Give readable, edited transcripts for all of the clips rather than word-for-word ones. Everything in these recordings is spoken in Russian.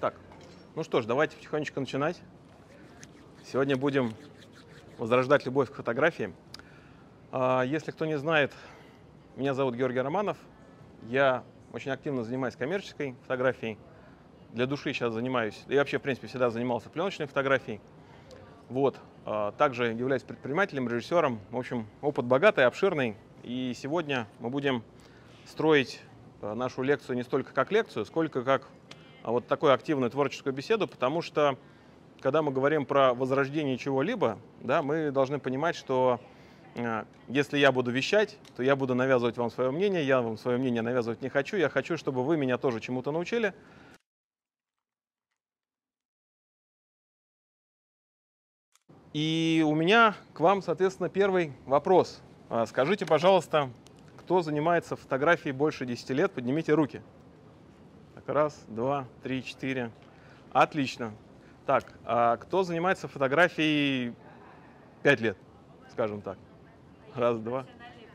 Так, ну что ж, давайте потихонечку начинать. Сегодня будем возрождать любовь к фотографии. Если кто не знает, меня зовут Георгий Романов. Я очень активно занимаюсь коммерческой фотографией. Для души сейчас занимаюсь, и вообще, в принципе, всегда занимался пленочной фотографией. Вот. Также являюсь предпринимателем, режиссером. В общем, опыт богатый, обширный. И сегодня мы будем строить нашу лекцию не столько как лекцию, сколько как вот такую активную творческую беседу, потому что, когда мы говорим про возрождение чего-либо, да, мы должны понимать, что если я буду вещать, то я буду навязывать вам свое мнение, я вам свое мнение навязывать не хочу, я хочу, чтобы вы меня тоже чему-то научили. И у меня к вам, соответственно, первый вопрос. Скажите, пожалуйста, кто занимается фотографией больше 10 лет, поднимите руки. Так, раз, два, три, четыре. Отлично. Так, а кто занимается фотографией 5 лет, скажем так? Раз, два.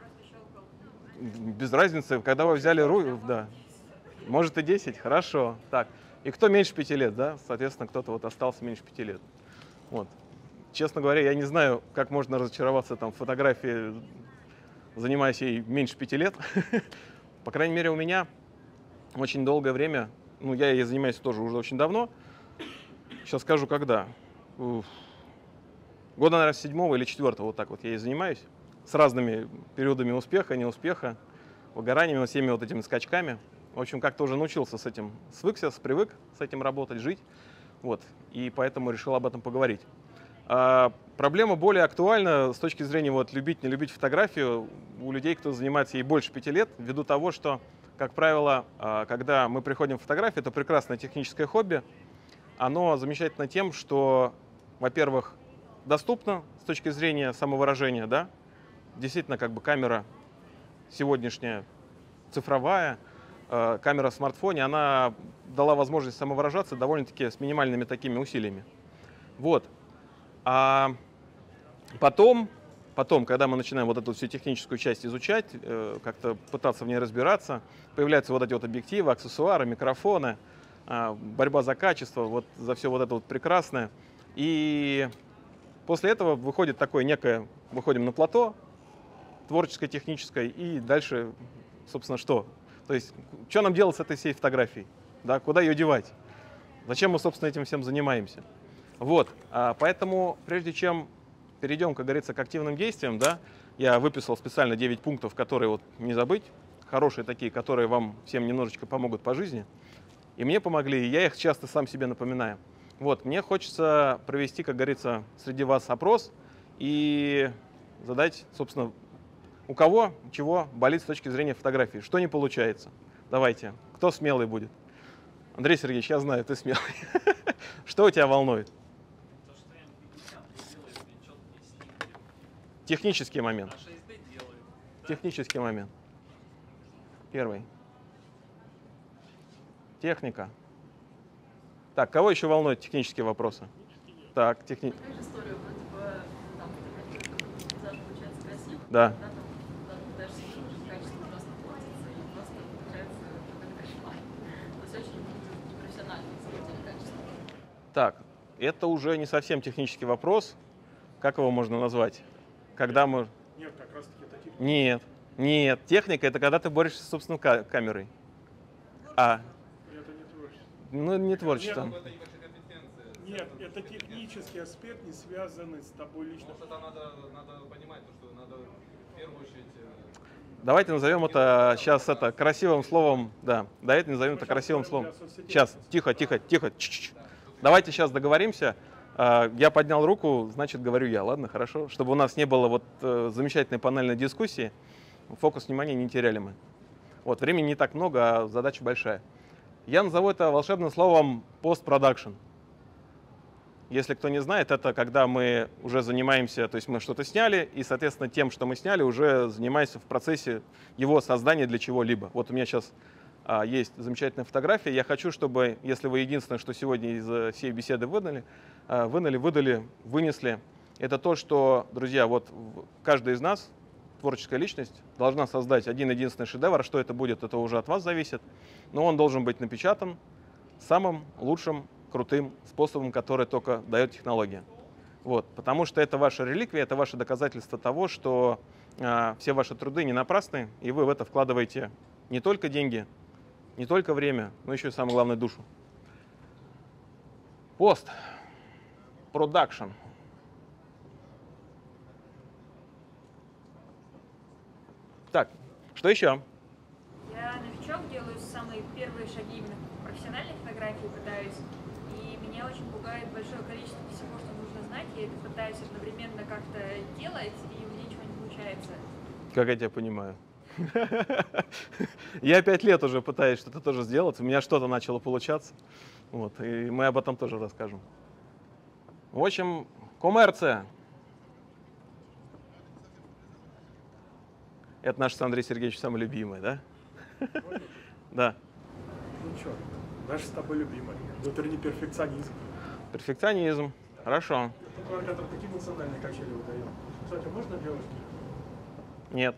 Без разницы, когда вы взяли руку, да. Может и 10, хорошо. Так, и кто меньше 5 лет, да? Соответственно, кто-то вот остался меньше 5 лет. Вот. Честно говоря, я не знаю, как можно разочароваться там в фотографии, занимаясь ей меньше 5 лет. По крайней мере, у меня очень долгое время, ну, я ей занимаюсь тоже уже очень давно. Сейчас скажу, когда. Года, наверное, 7-го или 4-го, вот так вот я ей занимаюсь. С разными периодами успеха, неуспеха, выгораниями, всеми вот этими скачками. В общем, как-то уже научился с этим, свыкся, привык с этим работать, жить. Вот. И поэтому решил об этом поговорить. Проблема более актуальна с точки зрения вот, любить, не любить фотографию у людей, кто занимается ей больше 5 лет, ввиду того, что, как правило, когда мы приходим в фотографию, это прекрасное техническое хобби. Оно замечательно тем, что, во-первых, доступно с точки зрения самовыражения, да? Действительно, как бы камера сегодняшняя цифровая, камера в смартфоне, она дала возможность самовыражаться довольно-таки с минимальными такими усилиями. Вот. А потом, когда мы начинаем вот эту всю техническую часть изучать, как-то пытаться в ней разбираться, появляются вот эти вот объективы, аксессуары, микрофоны, борьба за качество, вот за все вот это вот прекрасное. И после этого выходит такое некое, выходим на плато творческое, техническое, и дальше, собственно, что? То есть, что нам делать с этой всей фотографией? Да, куда ее девать? Зачем мы, собственно, этим всем занимаемся? Вот, поэтому прежде чем перейдем, как говорится, к активным действиям, да, я выписал специально 9 пунктов, которые вот не забыть, хорошие такие, которые вам всем немножечко помогут по жизни. И мне помогли, и я их часто сам себе напоминаю. Вот, мне хочется провести, как говорится, среди вас опрос и задать, собственно, у кого чего болит с точки зрения фотографии, что не получается. Давайте, кто смелый будет? Андрей Сергеевич, я знаю, ты смелый. Что у тебя волнует? Технический момент. Технический момент. Первый. Техника. Так, кого еще волнуют технические вопросы? Так, техника. Да. Так, это уже не совсем технический вопрос. Как его можно назвать? Когда мы... Нет, как раз таки это техника. Нет. Техника — это когда ты борешься с собственной камерой. Это не творчество. Ну, не творчество. Нет, это технический аспект, не связанный с тобой лично. Может, это надо понимать, что надо в первую очередь... Давайте назовем это сейчас красивым словом. Да, давайте назовем это красивым словом. Сейчас, тихо. Давайте сейчас договоримся. Я поднял руку, значит, говорю я. Ладно, хорошо? Чтобы у нас не было вот замечательной панельной дискуссии, фокус внимания не теряли мы. Вот, времени не так много, а задача большая. Я назову это волшебным словом постпродакшн. Если кто не знает, это когда мы уже занимаемся, то есть мы что-то сняли, и, соответственно, тем, что мы сняли, уже занимаемся в процессе его создания для чего-либо. Вот у меня сейчас есть замечательная фотография. Я хочу, чтобы, если вы единственное, что сегодня из всей беседы вынесли, это то, что, друзья, вот каждый из нас, творческая личность, должна создать один единственный шедевр. Что это будет, это уже от вас зависит. Но он должен быть напечатан, самым лучшим, крутым способом, который только дает технология. Вот, потому что это ваша реликвия, это ваше доказательство того, что все ваши труды не напрасны, и вы в это вкладываете не только деньги, не только время, но еще и, самое главное, душу. Пост. Продакшн. Так, что еще? Я новичок, делаю самые первые шаги именно в профессиональной фотографии пытаюсь, и меня очень пугает большое количество всего, что нужно знать. Я это пытаюсь одновременно как-то делать, и у меня ничего не получается. Как я тебя понимаю. Я 5 лет уже пытаюсь что-то тоже сделать, у меня что-то начало получаться. Вот, и мы об этом тоже расскажем. В общем, коммерция. Это наш с Андреем Сергеевичем самый любимый, да? Да. Ну что, наш с тобой любимый. Внутренний перфекционизм. Перфекционизм. Хорошо. Это который такие эмоциональные качели выдает. Кстати, можно девушке? Нет.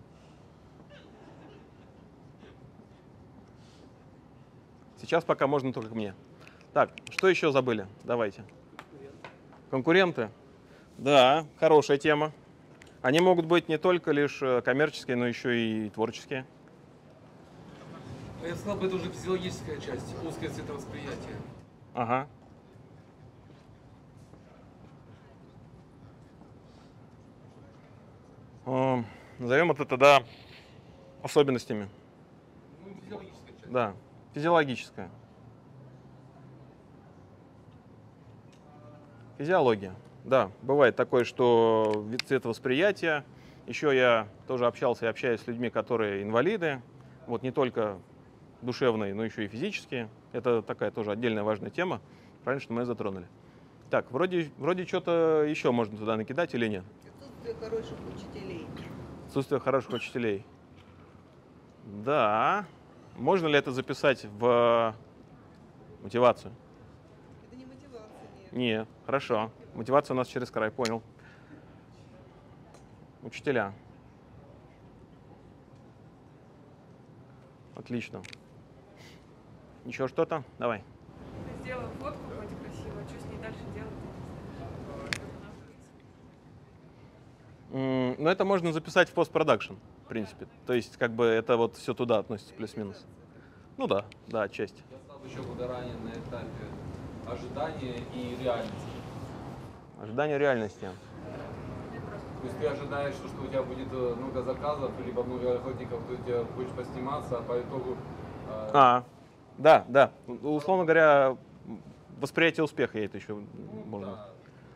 Сейчас пока можно только мне. Так, что еще забыли? Давайте. Конкуренты. Да, хорошая тема. Они могут быть не только лишь коммерческие, но еще и творческие. Я сказал бы, это уже физиологическая часть, узкое цветовосприятие. Ага. Назовем это тогда особенностями. Ну, физиологическая часть. Да, физиологическая. Физиология. Да, бывает такое, что вид цветовосприятия. Еще я тоже общался и общаюсь с людьми, которые инвалиды. Вот не только душевные, но еще и физические. Это такая тоже отдельная важная тема. Правильно, что мы ее затронули. Так, вроде что-то еще можно туда накидать или нет? Отсутствие хороших учителей. Отсутствие хороших учителей. Да. Можно ли это записать в мотивацию? Это не мотивация, нет. Нет. Хорошо. Мотивация у нас через край, понял. Учителя. Отлично. Еще что-то? Давай. Сделала фотку вроде красиво, что с ней дальше делать? Но это можно записать в постпродакшн, в принципе. То есть, как бы это вот все туда относится, плюс-минус. Ну да, да, отчасти. Я стал еще выгорание на этапе ожидания и реальности. Ожидание реальности. То есть ты ожидаешь, что у тебя будет много заказов, либо много охотников, ты тебя будешь посниматься, а по итогу... Да, да. Условно говоря, восприятие успеха, я это еще можно. Да.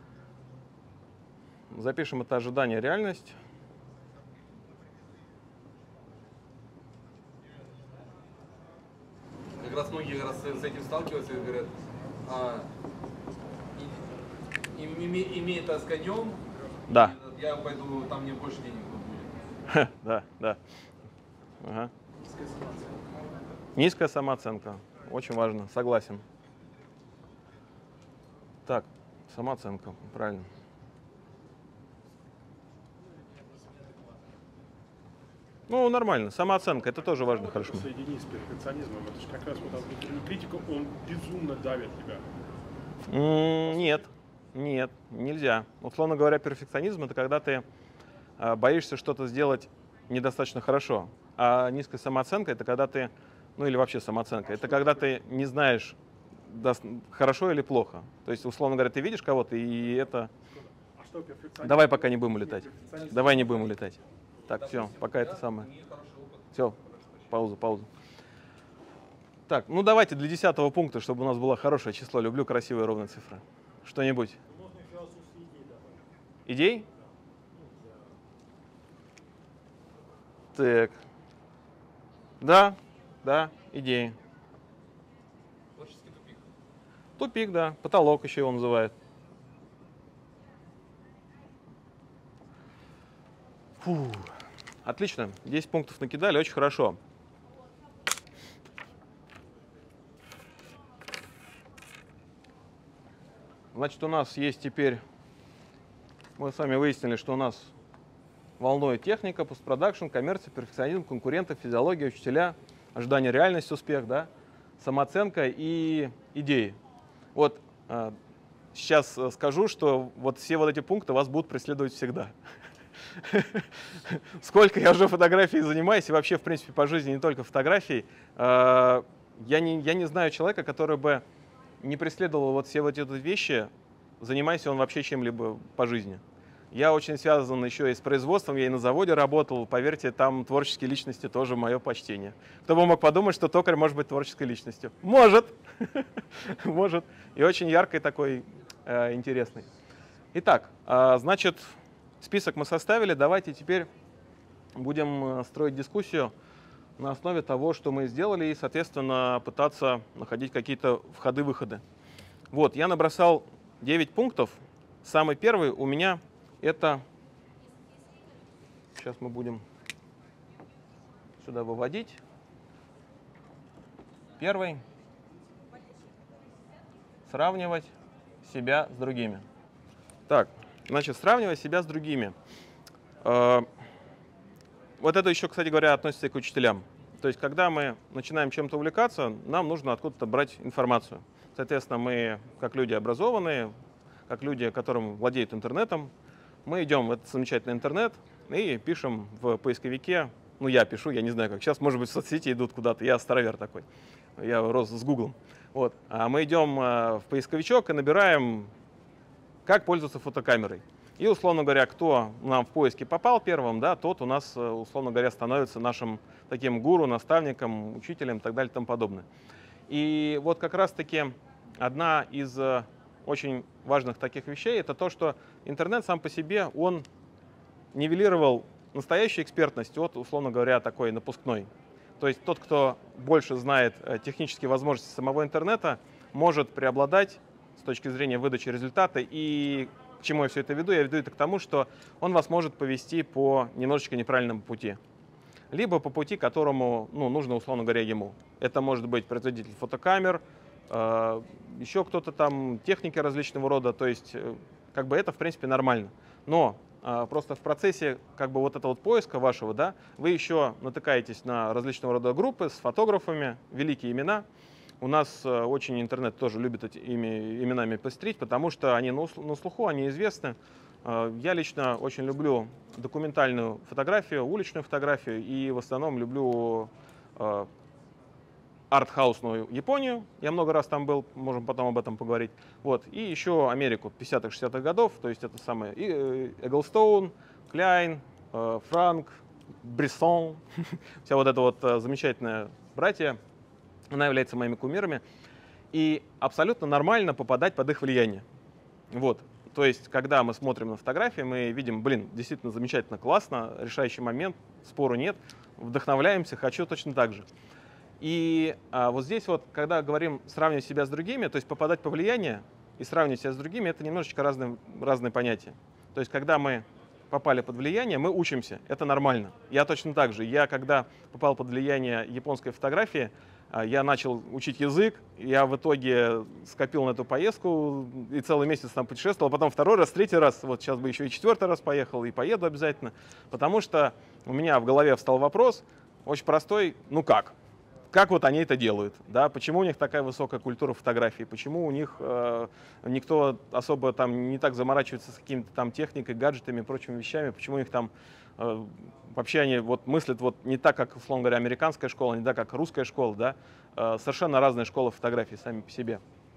Запишем это ожидание реальность. Как раз многие с этим сталкиваются и говорят, имей это с конем, Да. я пойду, там мне больше денег будет. Да, да. Ага. Низкая самооценка. Очень важно, согласен. Так, самооценка, правильно. Ну, нормально. Самооценка, это тоже важно, хорошо. Соедини с перфекционизмом. Это же как раз вот внутренний критик, он безумно давит тебя. Нет, нет, нельзя. Условно говоря, перфекционизм — это когда ты боишься что-то сделать недостаточно хорошо. А низкая самооценка — это когда ты, ну или вообще самооценка, это когда ты не знаешь, хорошо или плохо. То есть, условно говоря, ты видишь кого-то, и это... А что перфекционизм? Давай пока не будем улетать. Перфекционизм. Давай не будем улетать. Так, все, пока это самое. Все, пауза. Так, ну давайте для 10-го пункта, чтобы у нас было хорошее число. Люблю красивые ровные цифры. Что-нибудь? Идей? Так. Да, идеи. Творческий тупик. Тупик, да. Потолок еще его называют. Фу. Отлично. 10 пунктов накидали, очень хорошо. Значит, у нас есть теперь... Мы с вами выяснили, что у нас волнует техника, постпродакшн, коммерция, перфекционизм, конкуренты, физиология, учителя, ожидание реальности, успех, да? самооценка и идеи. Вот сейчас скажу, что вот все вот эти пункты вас будут преследовать всегда. Сколько я уже фотографией занимаюсь, и вообще, в принципе, по жизни не только фотографией, я не знаю человека, который бы не преследовал вот все вот эти вещи, занимаясь он вообще чем-либо по жизни. Я очень связан еще и с производством, я и на заводе работал, поверьте, там творческие личности тоже мое почтение. Кто бы мог подумать, что токарь может быть творческой личностью? Может! Может. И очень яркий такой, интересный. Итак, значит, список мы составили, давайте теперь будем строить дискуссию на основе того, что мы сделали, и, соответственно, пытаться находить какие-то входы-выходы. Вот, я набросал 9 пунктов. Самый первый у меня это, сейчас мы будем сюда выводить. Первый. Сравнивать себя с другими. Так, значит, сравнивать себя с другими. Вот это еще, кстати говоря, относится и к учителям. То есть, когда мы начинаем чем-то увлекаться, нам нужно откуда-то брать информацию. Соответственно, мы, как люди образованные, как люди, которым владеют интернетом, мы идем в этот замечательный интернет и пишем в поисковике. Ну, я пишу, я не знаю, как сейчас, может быть, в соцсети идут куда-то. Я старовер такой. Я рос с Гуглом. Вот. А мы идем в поисковичок и набираем, как пользоваться фотокамерой. И, условно говоря, кто нам в поиске попал первым, да, тот у нас, условно говоря, становится нашим таким гуру, наставником, учителем и так далее и тому подобное. И вот как раз-таки одна из очень важных таких вещей — это то, что интернет сам по себе, он нивелировал настоящую экспертность от, условно говоря, такой напускной. То есть тот, кто больше знает технические возможности самого интернета, может преобладать с точки зрения выдачи результата. И к чему я все это веду? Я веду это к тому, что он вас может повести по немножечко неправильному пути. Либо по пути, которому нужно, условно говоря, ему. Это может быть производитель фотокамер, еще кто-то там, техники различного рода. То есть как бы это, в принципе, нормально. Но просто в процессе как бы вот этого вот поиска вашего, да, вы еще натыкаетесь на различного рода группы с фотографами, великие имена. У нас очень интернет тоже любит этими именами пестрить, потому что они на слуху, они известны. Я лично очень люблю документальную фотографию, уличную фотографию, и в основном люблю артхаусную Японию. Я много раз там был, можем потом об этом поговорить. Вот. И еще Америку 50-х, 60-х годов, то есть это самое Эглстоун, Кляйн, Франк, Брессон, вся вот эта вот замечательная братья, она является моими кумирами. И абсолютно нормально попадать под их влияние. Вот. То есть, когда мы смотрим на фотографии, мы видим, блин, действительно замечательно, классно, решающий момент, спору нет, вдохновляемся, хочу точно так же. И вот здесь вот, когда говорим сравнивать себя с другими, то есть попадать под влияние и сравнивать себя с другими, это немножечко разные понятия. То есть, когда мы попали под влияние, мы учимся, это нормально. Я точно так же. Я, когда попал под влияние японской фотографии, я начал учить язык, я в итоге скопил на эту поездку и целый месяц там путешествовал, потом второй раз, третий раз, вот сейчас бы еще и четвертый раз поехал, и поеду обязательно, потому что у меня в голове встал вопрос очень простой, ну как? Как вот они это делают? Да? Почему у них такая высокая культура фотографии? Почему у них никто особо там не так заморачивается с какими-то там техникой, гаджетами и прочими вещами? Почему у них там вообще они вот мыслят вот не так, как, условно говоря, американская школа, не так, как русская школа, да? Совершенно разные школы фотографии сами по себе.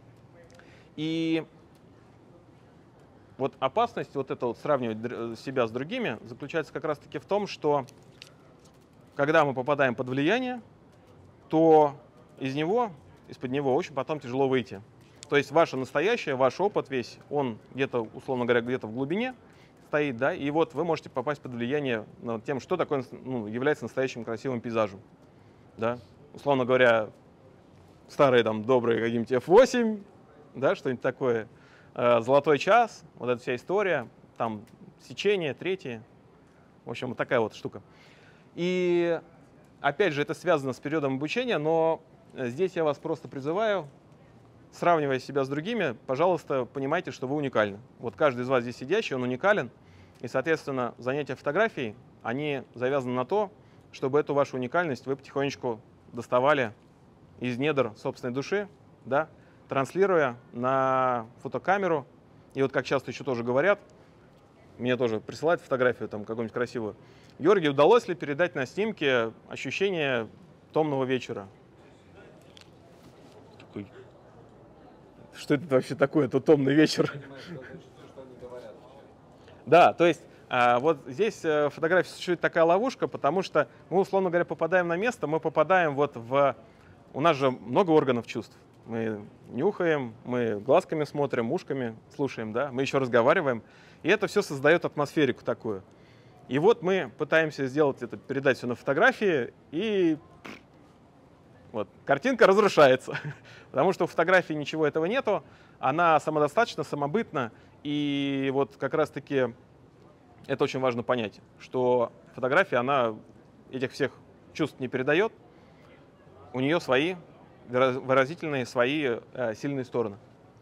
И вот опасность вот это вот сравнивать себя с другими заключается как раз-таки в том, что когда мы попадаем под влияние, то из-под него очень потом тяжело выйти. То есть ваше настоящее, ваш опыт весь, он где-то, условно говоря, где-то в глубине стоит, да, и вот вы можете попасть под влияние над тем, что такое является настоящим красивым пейзажем. Да. Условно говоря, старые там добрые какие-нибудь F8, да, что-нибудь такое, золотой час, вот эта вся история, там сечение, третье, в общем, вот такая вот штука. И опять же, это связано с периодом обучения, но здесь я вас просто призываю, сравнивая себя с другими, пожалуйста, понимайте, что вы уникальны. Вот каждый из вас здесь сидящий, он уникален, и, соответственно, занятия фотографией, они завязаны на то, чтобы эту вашу уникальность вы потихонечку доставали из недр собственной души, да, транслируя на фотокамеру. И вот как часто еще тоже говорят, мне тоже присылают фотографию там какую-нибудь красивую. Георгий, удалось ли передать на снимке ощущение томного вечера? Такой, что это вообще такое, это томный вечер? Да, то есть вот здесь в фотографии существует такая ловушка, потому что мы, условно говоря, попадаем на место, мы попадаем вот в... У нас же много органов чувств. Мы нюхаем, мы глазками смотрим, ушками слушаем, да, мы еще разговариваем. И это все создает атмосферику такую. И вот мы пытаемся сделать это, передать все на фотографии, и вот, картинка разрушается. Потому что у фотографии ничего этого нету, она самодостаточна, самобытна. И вот как раз-таки это очень важно понять, что фотография, она этих всех чувств не передает, у нее свои выразительные, свои сильные стороны.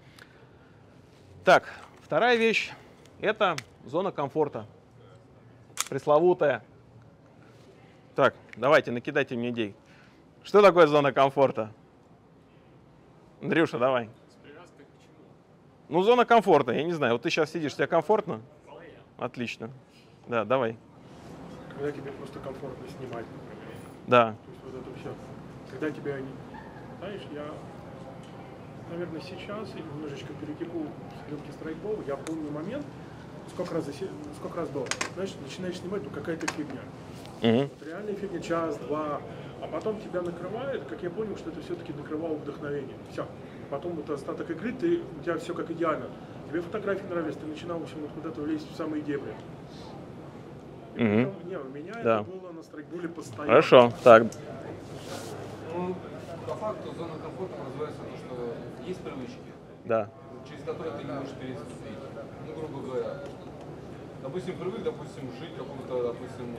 Так, вторая вещь – это зона комфорта, пресловутая. Так, давайте, накидайте мне идей. Что такое зона комфорта? Андрюша, давай. Ну, зона комфорта, я не знаю. Вот ты сейчас сидишь, тебе комфортно? Отлично. Да, давай. Когда тебе просто комфортно снимать, например. Да. То есть вот это все. Когда тебя, знаешь, я, наверное, сейчас немножечко перекипу в съемки страйкбола, я помню момент, сколько раз было. Знаешь, начинаешь снимать, ну какая-то фигня. Угу. Вот реальная фигня, час-два, а потом тебя накрывает, как я понял, что это все-таки накрывало вдохновение. Все. Потом вот остаток игры, у тебя все как идеально. Тебе фотографии нравились, ты начинал, в общем, вот куда-то влезть в самые дебри. Угу. Не, у меня Да. это было на страйкболе постоянно. Хорошо, так. Ну, по факту зона комфорта называется то, что есть привычки, Да. через которые ты не можешь переступить. Ну, грубо говоря, допустим, привык, допустим, жить в каком-то, допустим,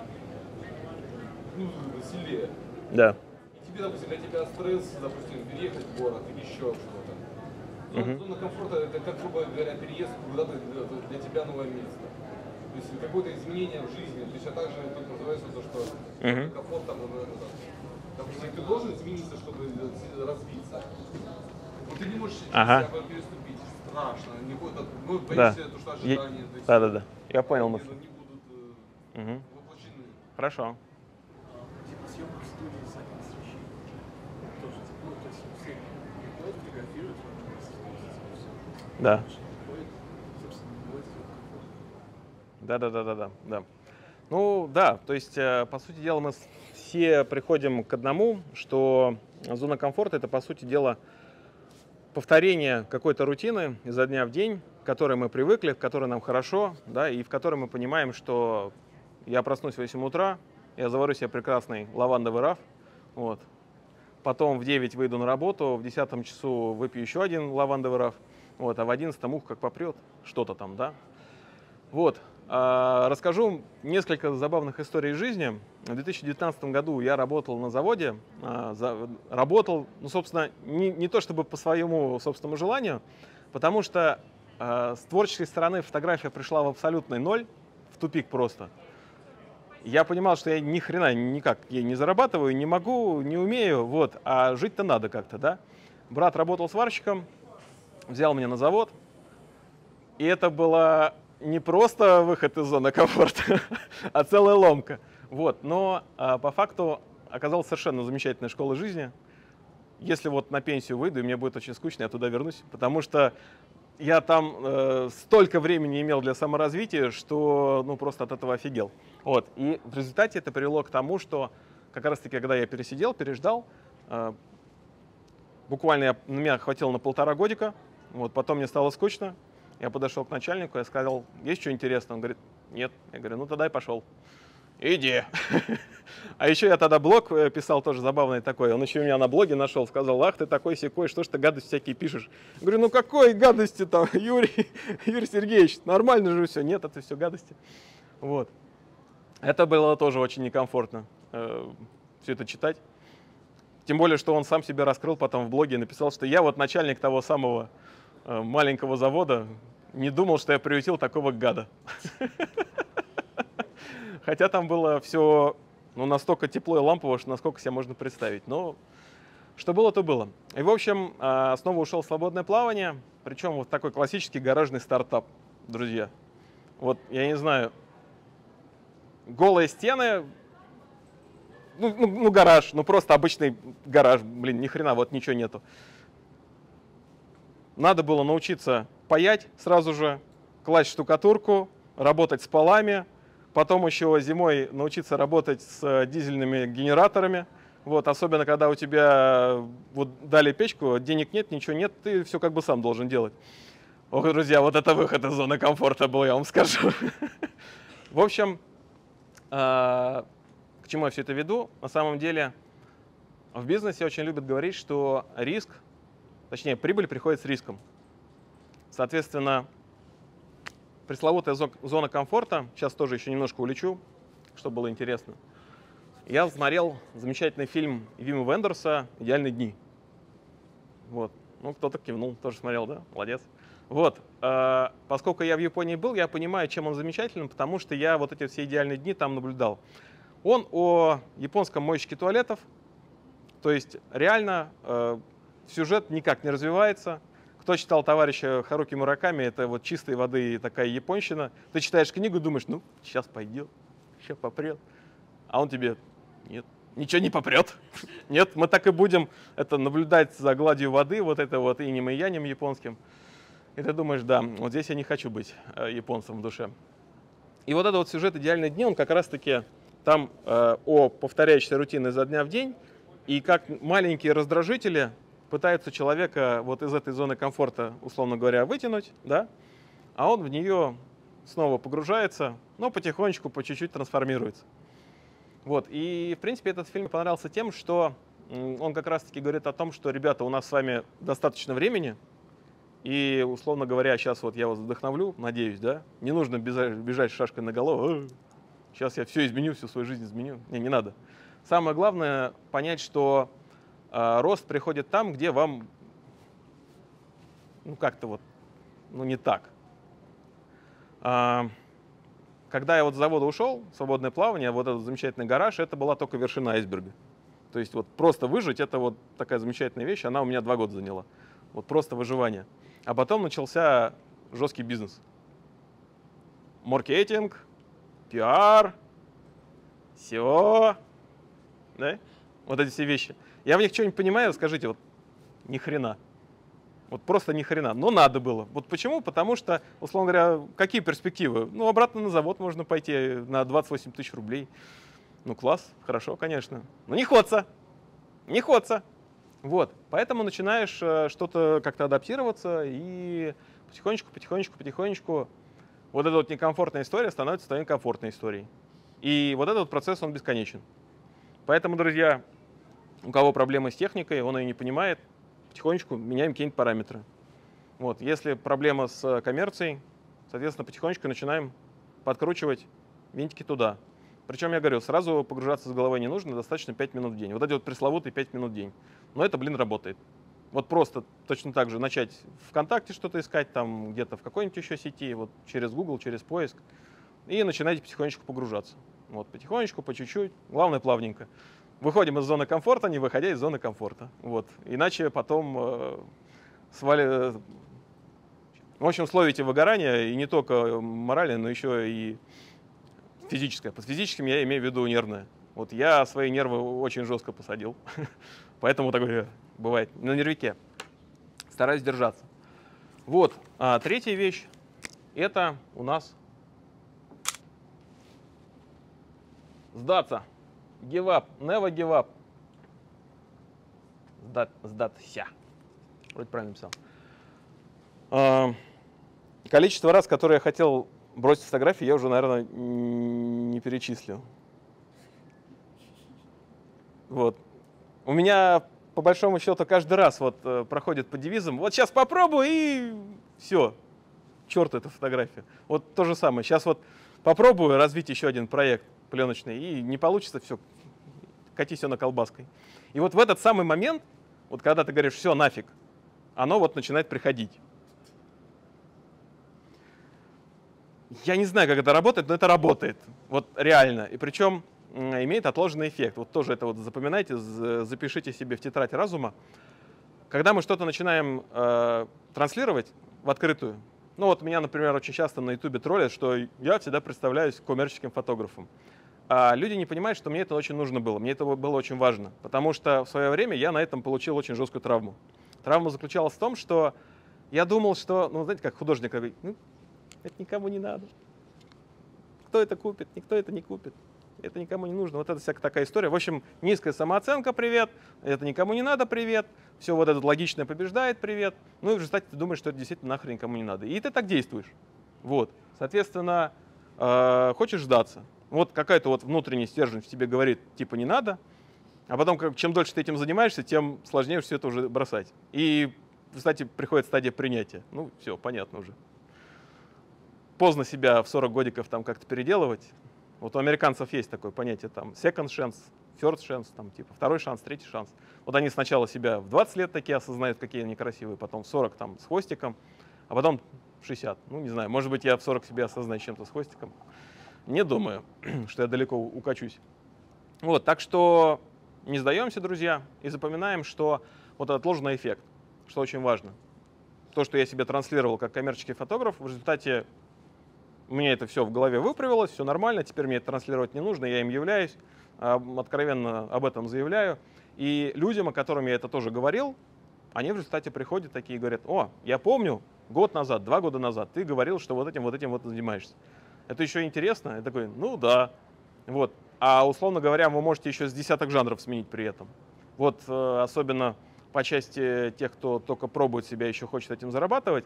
ну, селе. Да. И тебе, допустим, для тебя стресс, допустим, переехать в город или еще что-то. Зона комфорта – это, как, грубо говоря, переезд куда-то для тебя новое место. То есть какое-то изменение в жизни. То есть, а также тут называется то, что комфорт там, допустим, ты должен измениться, чтобы развиться. Но ты не можешь себя переступить. Страшно. Не будет, мы боимся, то, что ожидания. Да. Я понял. Не будут воплощены. Хорошо. Типа съемка в студии с одним освещением. Тоже, ну, то есть все фотографируют, Да. собственно, бывает комфортно. Да. Ну да, то есть, по сути дела, мы все приходим к одному, что зона комфорта — это, по сути дела, повторение какой-то рутины изо дня в день, к которой мы привыкли, в которой нам хорошо, да, и в которой мы понимаем, что я проснусь в 8 утра, я заварю себе прекрасный лавандовый раф, вот. Потом в 9 выйду на работу, в 10 часу выпью еще один лавандовый раф, вот, а в 11 ух, как попрет, что-то там, да. Вот. Расскажу несколько забавных историй из жизни. В 2019 году я работал на заводе. Работал, ну, собственно, не то чтобы по своему собственному желанию, потому что с творческой стороны фотография пришла в абсолютный ноль, в тупик просто. Я понимал, что я ни хрена никак ей не зарабатываю, не могу, не умею, вот, а жить-то надо как-то, да. Брат работал сварщиком, взял меня на завод, и это было не просто выход из зоны комфорта, а целая ломка. Вот. Но по факту оказалась совершенно замечательная школа жизни. Если вот на пенсию выйду, и мне будет очень скучно, я туда вернусь, потому что я там столько времени имел для саморазвития, что ну, просто от этого офигел. Вот. И в результате это привело к тому, что как раз-таки, когда я пересидел, переждал, буквально меня хватило на 1,5 годика, вот, потом мне стало скучно. Я подошел к начальнику, я сказал, есть что интересное? Он говорит, нет. Я говорю, ну тогда и пошел. Иди. А еще я тогда блог писал тоже забавный такой. Он еще меня на блоге нашел, сказал, ах ты такой секой, что ж ты гадости всякие пишешь? Я говорю, ну какой гадости там, Юрий Сергеевич, нормально же все. Нет, это все гадости. Вот. Это было тоже очень некомфортно, все это читать. Тем более, что он сам себя раскрыл потом в блоге и написал, что я вот начальник того самого маленького завода, не думал, что я приютил такого гада. Хотя там было все настолько тепло и лампово, что насколько себе можно представить. Но Что было, то было. И, в общем, снова ушел в свободное плавание, причем вот такой классический гаражный стартап, друзья. Вот, я не знаю, голые стены, ну гараж, ну просто обычный гараж, блин, ни хрена, вот ничего нету. Надо было научиться паять сразу же, класть штукатурку, работать с полами, потом еще зимой научиться работать с дизельными генераторами. Вот, особенно когда у тебя вот дали печку, денег нет, ничего нет, ты все как бы сам должен делать. Ох, друзья, вот это выход из зоны комфорта был, я вам скажу. В общем, к чему я все это веду? На самом деле в бизнесе очень любят говорить, что риск, точнее прибыль приходит с риском. Соответственно, пресловутая зона комфорта, сейчас тоже еще немножко улечу, чтобы было интересно. Я смотрел замечательный фильм Вима Вендерса «Идеальные дни». Вот. Ну, кто-то кивнул, тоже смотрел, да? Молодец. Вот. Поскольку я в Японии был, я понимаю, чем он замечателен, потому что я вот эти все идеальные дни там наблюдал. Он о японском мойщике туалетов. То есть реально сюжет никак не развивается. Кто читал товарища Харуки Мураками, это вот чистой воды такая японщина. Ты читаешь книгу и думаешь, ну, сейчас пойдет, сейчас попрет. А он тебе, нет, ничего не попрет. Нет, мы так и будем это наблюдать за гладью воды, вот это вот инем и янем японским. И ты думаешь, да, вот здесь я не хочу быть японцем в душе. И вот этот вот сюжет «Идеальные дни», он как раз-таки там о повторяющейся рутине изо дня в день, и как маленькие раздражители пытаются человека вот из этой зоны комфорта, условно говоря, вытянуть, да, а он в нее снова погружается, но потихонечку, по чуть-чуть трансформируется. Вот. И, в принципе, этот фильм понравился тем, что он как раз-таки говорит о том, что, ребята, у нас с вами достаточно времени, и, условно говоря, сейчас вот я вас вдохновлю, надеюсь, да, не нужно бежать с шашкой наголо, сейчас я все изменю, всю свою жизнь изменю. Не надо. Самое главное понять, что рост приходит там, где вам, ну, как-то вот, ну, не так. Когда я вот с завода ушел, свободное плавание, вот этот замечательный гараж, это была только вершина айсберга. То есть вот просто выжить, это вот такая замечательная вещь, она у меня 2 года заняла. Вот просто выживание. А потом начался жесткий бизнес. Маркетинг, пиар, SEO, да? Вот эти все вещи. Я в них что-нибудь понимаю, скажите, вот ни хрена. Вот просто ни хрена. Но надо было. Вот почему? Потому что, условно говоря, какие перспективы? Ну, обратно на завод можно пойти на 28 тысяч рублей. Ну, класс, хорошо, конечно. Но не ходца. Не ходца. Вот. Поэтому начинаешь что-то как-то адаптироваться, и потихонечку вот эта вот некомфортная история становится твоей комфортной историей. И вот этот процесс, он бесконечен. Поэтому, друзья, у кого проблемы с техникой, он ее не понимает, потихонечку меняем какие-нибудь параметры. Вот. Если проблема с коммерцией, соответственно, потихонечку начинаем подкручивать винтики туда. Причем, я говорю, сразу погружаться с головой не нужно, достаточно 5 минут в день. Вот эти вот пресловутые 5 минут в день. Но это, блин, работает. Вот просто точно так же начать ВКонтакте что-то искать, там где-то в какой-нибудь еще сети, вот через Google, через поиск, и начинаете потихонечку погружаться. Вот, потихонечку, по чуть-чуть, главное плавненько. Выходим из зоны комфорта, не выходя из зоны комфорта. Вот. Иначе потом в общем, словите выгорание, и не только моральное, но еще и физическое. Под физическим я имею в виду нервное. Вот я свои нервы очень жестко посадил. Поэтому такое бывает на нервике. Стараюсь держаться. Вот. А третья вещь — это у нас сдаться. Give up. Never give up. Сдаться. Вроде правильно написал. Количество раз, которые я хотел бросить фотографии, я уже, наверное, не перечислю. Вот. У меня, по большому счету, каждый раз вот проходит по девизам: вот сейчас попробую, и все. Черт, эта фотография. Вот то же самое. Сейчас вот попробую развить еще один проект пленочный, и не получится, все, катись все на колбаской. И вот в этот самый момент, вот когда ты говоришь, все, нафиг, оно вот начинает приходить. Я не знаю, как это работает, но это работает. Вот реально. И причем имеет отложенный эффект. Вот тоже это вот запоминайте, запишите себе в тетрадь разума. Когда мы что-то начинаем транслировать в открытую, ну вот меня, например, очень часто на YouTube троллят, что я всегда представляюсь коммерческим фотографом. А люди не понимают, что мне это очень нужно было, мне это было очень важно, потому что в свое время я на этом получил очень жесткую травму. Травма заключалась в том, что я думал, что, ну, знаете, как художник, ну, это никому не надо. Кто это купит? Никто это не купит. Это никому не нужно. Вот это всякая такая история. В общем, низкая самооценка, привет. Это никому не надо, привет. Все вот это логичное побеждает, привет. Ну и в результате ты думаешь, что это действительно нахрен никому не надо. И ты так действуешь. Вот. Соответственно, хочешь сдаться. Вот какая-то вот внутренний стержень в тебе говорит, типа, не надо. А потом, чем дольше ты этим занимаешься, тем сложнее все это уже бросать. И, кстати, приходит стадия принятия. Ну, все, понятно уже. Поздно себя в 40 годиков там как-то переделывать. Вот у американцев есть такое понятие там second chance, first chance, там типа второй шанс, третий шанс. Вот они сначала себя в 20 лет такие осознают, какие они красивые, потом в 40 там с хвостиком, а потом в 60. Ну, не знаю, может быть, я в 40 себя осознаю чем-то с хвостиком. Не думаю, что я далеко укачусь. Вот, так что не сдаемся, друзья, и запоминаем, что вот отложенный эффект, что очень важно. То, что я себе транслировал как коммерческий фотограф, в результате у меня это все в голове выправилось, все нормально, теперь мне это транслировать не нужно, я им являюсь, откровенно об этом заявляю. И людям, о которых я это тоже говорил, они в результате приходят такие и говорят: о, я помню, год назад, 2 года назад ты говорил, что вот этим вот занимаешься. Это еще интересно? Я такой: ну да. Вот. А условно говоря, вы можете еще с десяток жанров сменить при этом. Вот особенно по части тех, кто только пробует себя, еще хочет этим зарабатывать,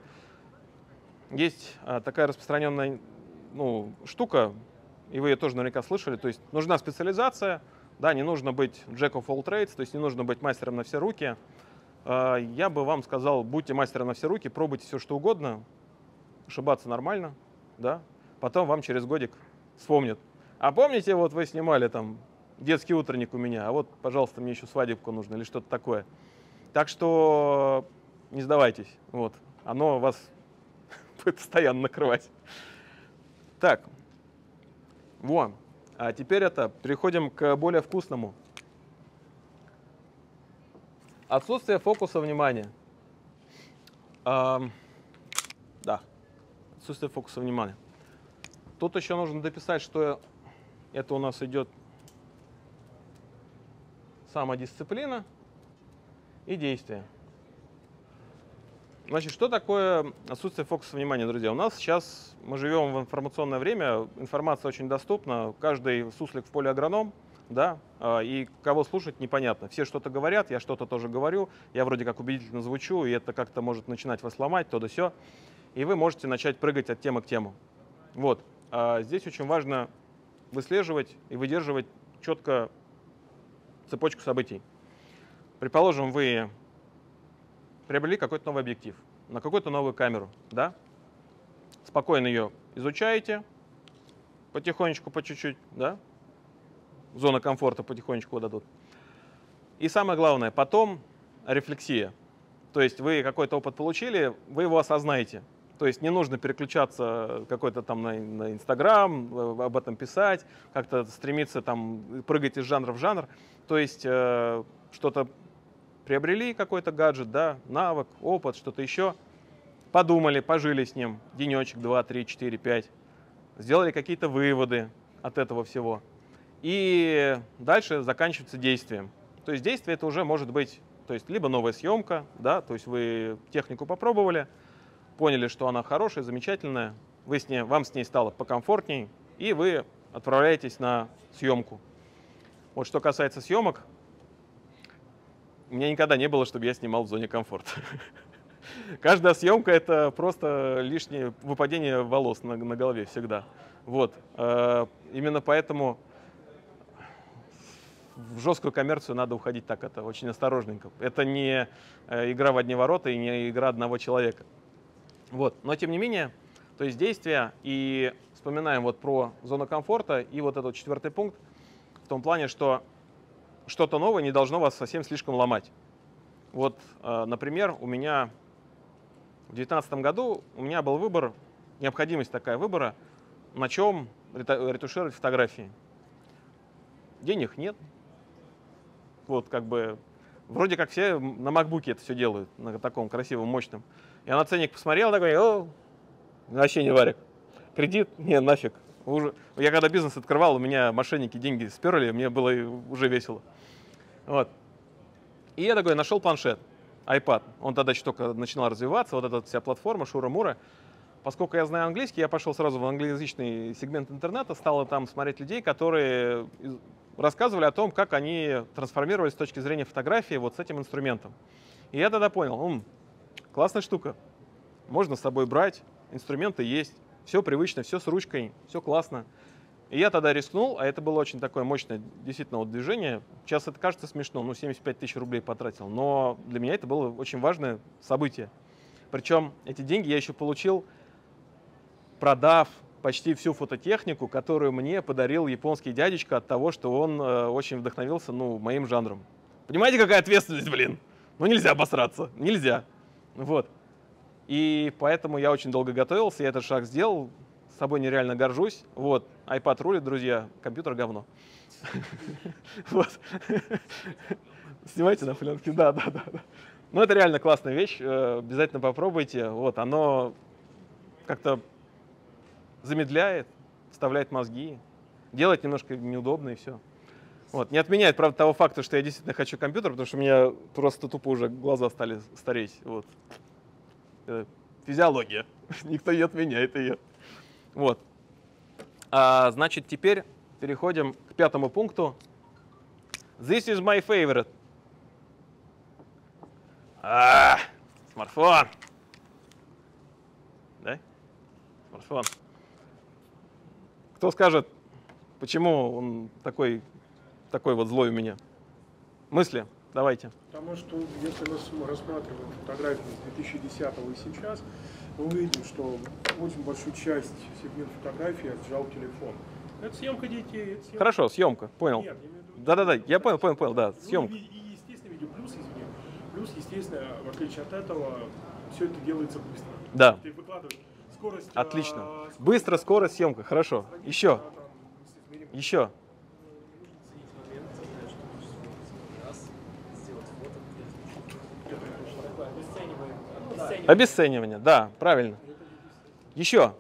есть такая распространенная штука, и вы ее тоже наверняка слышали, то есть нужна специализация, да, не нужно быть jack of all trades, то есть не нужно быть мастером на все руки. Я бы вам сказал, будьте мастером на все руки, пробуйте все что угодно, ошибаться нормально, да, потом вам через годик вспомнят. А помните, вот вы снимали там детский утренник у меня, а вот, пожалуйста, мне еще свадебку нужно или что-то такое. Так что не сдавайтесь, вот, оно вас будет постоянно накрывать. Так, вот. А теперь переходим к более вкусному. Отсутствие фокуса внимания. Да, отсутствие фокуса внимания. Тут еще нужно дописать, что это у нас идет самодисциплина и действие. Значит, что такое отсутствие фокуса внимания, друзья? У нас сейчас, мы живем в информационное время, информация очень доступна, каждый суслик в поле агроном, да, и кого слушать непонятно. Все что-то говорят, я что-то тоже говорю, я вроде как убедительно звучу, и это как-то может начинать вас ломать, то да сё, и вы можете начать прыгать от темы к тему. Вот. Здесь очень важно выслеживать и выдерживать четко цепочку событий. Предположим, вы приобрели какой-то новый объектив, на какую-то новую камеру, да? Спокойно ее изучаете, потихонечку, по чуть-чуть, да? Зона комфорта потихонечку дадут. И самое главное, потом рефлексия. То есть вы какой-то опыт получили, вы его осознаете. То есть не нужно переключаться какой-то там на Инстаграм, об этом писать, как-то стремиться там прыгать из жанра в жанр. То есть что-то приобрели, какой-то гаджет, да, навык, опыт, что-то еще, подумали, пожили с ним денечек, 2, 3, 4, 5, сделали какие-то выводы от этого всего. И дальше заканчивается действием. То есть действие это уже может быть, то есть либо новая съемка, да, то есть вы технику попробовали, поняли, что она хорошая, замечательная, вам с ней стало покомфортней, и вы отправляетесь на съемку. Вот что касается съемок, у меня никогда не было, чтобы я снимал в зоне комфорта. Каждая съемка — это просто лишнее выпадение волос на голове всегда. Вот. Именно поэтому в жесткую коммерцию надо уходить так, это очень осторожненько. Это не игра в одни ворота и не игра одного человека. Вот. Но тем не менее, то есть действия, и вспоминаем вот про зону комфорта и вот этот 4-й пункт в том плане, что что-то новое не должно вас совсем слишком ломать. Вот, например, у меня в 2019 году у меня был выбор, необходимость такая выбора, на чем ретушировать фотографии. денег нет. Вот как бы, вроде как все на MacBook это все делают, на таком красивом, мощном. Я на ценник посмотрел, такой, о, вообще не варик. Кредит? Не, нафиг. Я когда бизнес открывал, у меня мошенники деньги сперли, мне было уже весело. Вот. И я такой нашел планшет, iPad. Он тогда еще только начинал развиваться, вот эта вся платформа, Шура-Мура. Поскольку я знаю английский, я пошел сразу в англоязычный сегмент интернета, стал там смотреть людей, которые рассказывали о том, как они трансформировались с точки зрения фотографии вот с этим инструментом. И я тогда понял, классная штука, можно с собой брать, инструменты есть, все привычно, все с ручкой, все классно. И я тогда рискнул, а это было очень такое мощное действительно вот движение. Сейчас это кажется смешно, 75 тысяч рублей потратил, но для меня это было очень важное событие. Причем эти деньги я еще получил, продав почти всю фототехнику, которую мне подарил японский дядечка от того, что он очень вдохновился моим жанром. Понимаете, какая ответственность, блин? Нельзя обосраться, нельзя. Вот. И поэтому я очень долго готовился, я этот шаг сделал, с собой нереально горжусь. Вот, iPad рулит, друзья, компьютер говно. Снимайте на пленке, да. Но это реально классная вещь, обязательно попробуйте. Вот, оно как-то замедляет, вставляет мозги, делает немножко неудобно и все. Вот. Не отменяет, правда, того факта, что я действительно хочу компьютер, потому что у меня просто тупо уже глаза стали стареть. Вот. Физиология. Никто не отменяет ее. Вот. Значит, теперь переходим к 5-му пункту. This is my favorite. Смартфон. Да? Смартфон. Кто скажет, почему он такой вот злой у меня? Мысли? Давайте. Потому что, если мы рассматриваем фотографии с 2010 и сейчас, мы увидим, что очень большую часть сегмента фотографии отжал телефон. Это съемка детей. Это съемка... Хорошо, съемка, понял. Нет, я имею в виду... Да, я понял, да, съемка. И, естественно, видео плюс, естественно, в отличие от этого, все это делается быстро. Да. Ты выкладываешь скорость... Отлично. Быстро, скорость, съемка, хорошо. Еще. Обесценивание, да, правильно. Еще.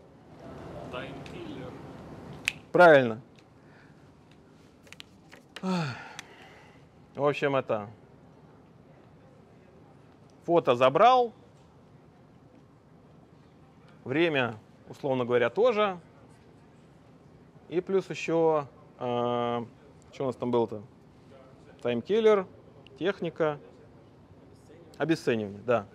Правильно. В общем, это фото забрал, время, условно говоря, тоже. И плюс еще, что у нас там было-то? Таймкиллер, техника, обесценивание, да.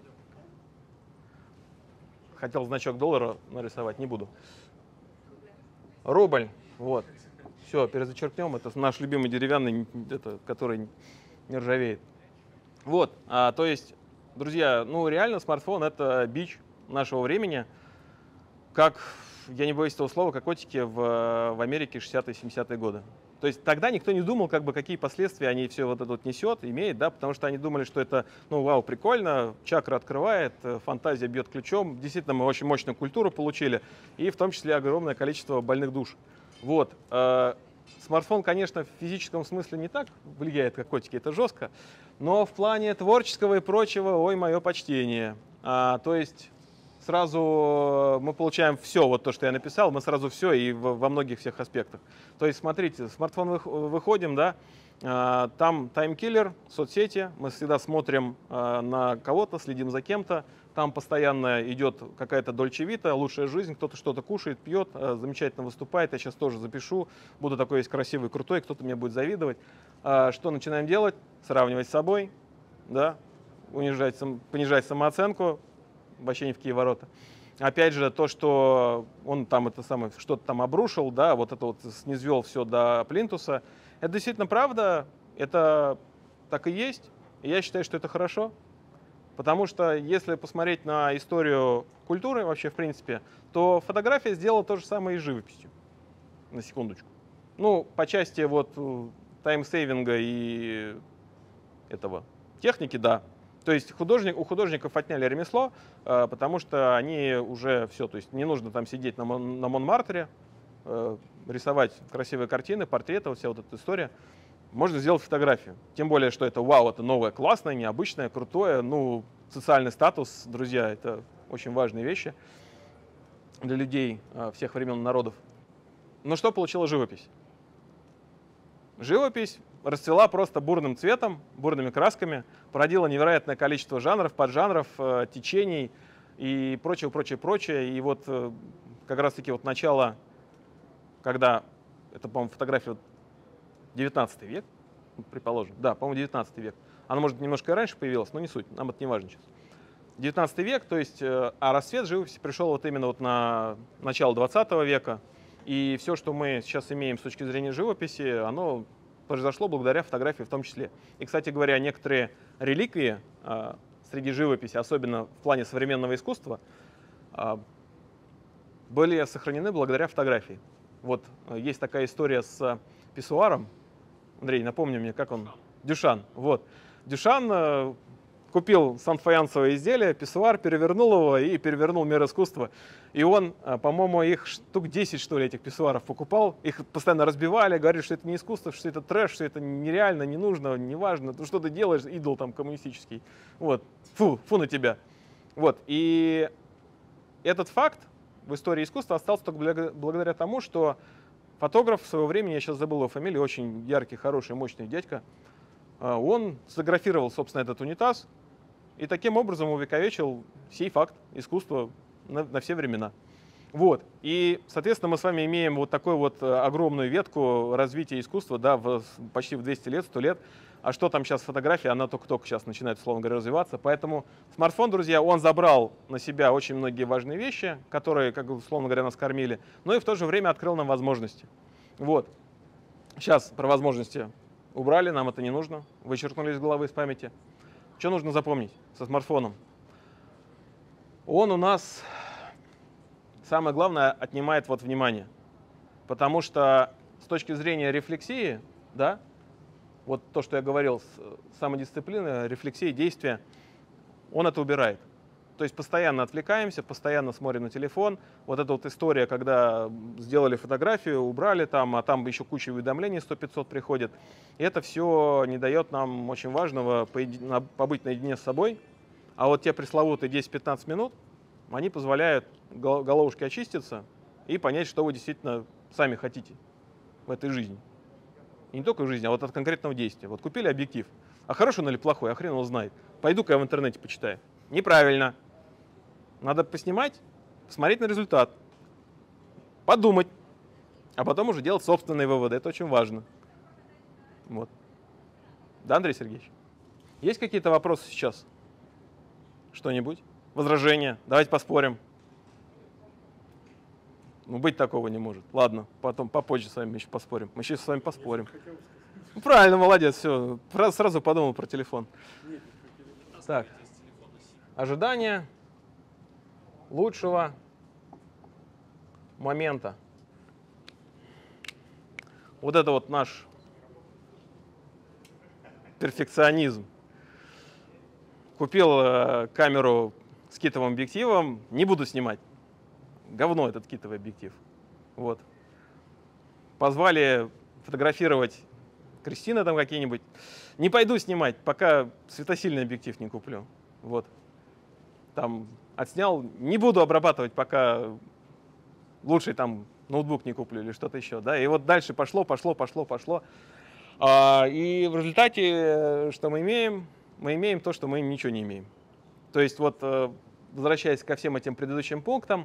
Хотел значок доллара нарисовать, не буду. Рубль, вот. Все, перезачеркнем. Это наш любимый деревянный, который не ржавеет. Вот, то есть, друзья, реально смартфон — это бич нашего времени. Как, я не боюсь этого слова, как котики в Америке 60-е, 70-е годы. То есть тогда никто не думал, какие последствия они все вот это вот несет, имеет, да, потому что они думали, что это, вау, прикольно, чакра открывает, фантазия бьет ключом. Действительно, мы очень мощную культуру получили, и в том числе огромное количество больных душ. Вот. Смартфон, конечно, в физическом смысле не так влияет, как котики, это жестко, но в плане творческого и прочего, ой, мое почтение. То есть сразу мы получаем все, вот то, что я написал, мы сразу все и во многих всех аспектах. То есть, смотрите, смартфон выходим, да, там таймкиллер, соцсети, мы всегда смотрим на кого-то, следим за кем-то, там постоянно идет какая-то дольче вита, лучшая жизнь, кто-то что-то кушает, пьет, замечательно выступает, я сейчас тоже запишу, буду такой весь красивый, крутой, кто-то мне будет завидовать. Что начинаем делать? Сравнивать с собой, да, понижать самооценку, вообще не в какие ворота. Опять же, то, что он там что-то там обрушил, да, вот это вот снизвел все до плинтуса, это действительно правда, это так и есть. И я считаю, что это хорошо. Потому что если посмотреть на историю культуры вообще, в принципе, то фотография сделала то же самое и с живописью. На секундочку. По части вот таймсейвинга и этого техники, да. То есть у художников отняли ремесло, потому что они уже все, то есть не нужно там сидеть на Монмартре, рисовать красивые картины, портреты, вот вся вот эта история, можно сделать фотографию. Тем более, что это вау, это новое, классное, необычное, крутое. Ну, социальный статус, друзья, это очень важные вещи для людей всех времен и народов. Но что получила живопись? Живопись расцвела просто бурным цветом, бурными красками, породила невероятное количество жанров, поджанров, течений и прочее, прочее, прочее. И вот как раз-таки вот начало, когда, это, по-моему, фотография 19 век, предположим, да, по-моему, 19 век. Она, может, немножко и раньше появилась, но не суть, нам это не важно сейчас. 19 век, то есть, а расцвет живописи пришел вот именно вот на начало 20 века. И все, что мы сейчас имеем с точки зрения живописи, оно произошло благодаря фотографии в том числе. И, кстати говоря, некоторые реликвии среди живописи, особенно в плане современного искусства, были сохранены благодаря фотографии. Вот есть такая история с писсуаром. Андрей, напомни мне, как он? Дюшан. Вот. Дюшан купил санфаянсовое изделие, писсуар, перевернул его и перевернул мир искусства. И он, по-моему, их штук 10, что ли, этих писсуаров покупал. Их постоянно разбивали, говорили, что это не искусство, что это трэш, что это нереально, не нужно, не важно. Ну, что ты делаешь, идол там коммунистический. Вот. Фу на тебя. Вот. И этот факт в истории искусства остался только благодаря тому, что фотограф в свое время, я сейчас забыл его фамилию, очень яркий, хороший, мощный дядька, он сфотографировал, собственно, этот унитаз и таким образом увековечил сей факт искусства на все времена. Вот. И, соответственно, мы с вами имеем вот такую вот огромную ветку развития искусства, да, почти в 200 лет, 100 лет. А что там сейчас фотография, она только-только сейчас начинает, условно говоря, развиваться. Поэтому смартфон, друзья, он забрал на себя очень многие важные вещи, которые, как условно говоря, нас кормили, но и в то же время открыл нам возможности. Вот. Сейчас про возможности убрали, нам это не нужно, вычеркнули из головы, из памяти. Что нужно запомнить со смартфоном? Он у нас, самое главное, отнимает вот внимание. Потому что с точки зрения рефлексии, да, вот то, что я говорил, самодисциплины, рефлексии, действия, он это убирает. То есть постоянно отвлекаемся, постоянно смотрим на телефон. Вот эта вот история, когда сделали фотографию, убрали там, а там еще куча уведомлений 100-500 приходит. И это все не дает нам очень важного побыть наедине с собой. А вот те пресловутые 10-15 минут, они позволяют головушке очиститься и понять, что вы действительно сами хотите в этой жизни. И не только в жизни, а вот от конкретного действия. Вот купили объектив. А хороший он или плохой, а хрен его знает. Пойду-ка я в интернете почитаю. Неправильно. Надо поснимать, посмотреть на результат, подумать, а потом уже делать собственные выводы. Это очень важно. Вот. Да, Андрей Сергеевич? Есть какие-то вопросы сейчас? Что-нибудь? Возражения? Давайте поспорим. Ну, быть такого не может. Ладно, потом попозже с вами еще поспорим. Мы еще с вами поспорим. Ну, правильно, молодец, все. Сразу подумал про телефон. Так. Ожидание лучшего момента. Вот это вот наш перфекционизм. Купил камеру с китовым объективом, не буду снимать. Говно этот китовый объектив. Вот. Позвали фотографировать Кристины там какие-нибудь. Не пойду снимать, пока светосильный объектив не куплю. Вот. Там отснял, не буду обрабатывать, пока лучший там ноутбук не куплю или что-то еще. Да? И вот дальше пошло. И в результате, что мы имеем? Мы имеем то, что мы ничего не имеем. То есть вот, возвращаясь ко всем этим предыдущим пунктам,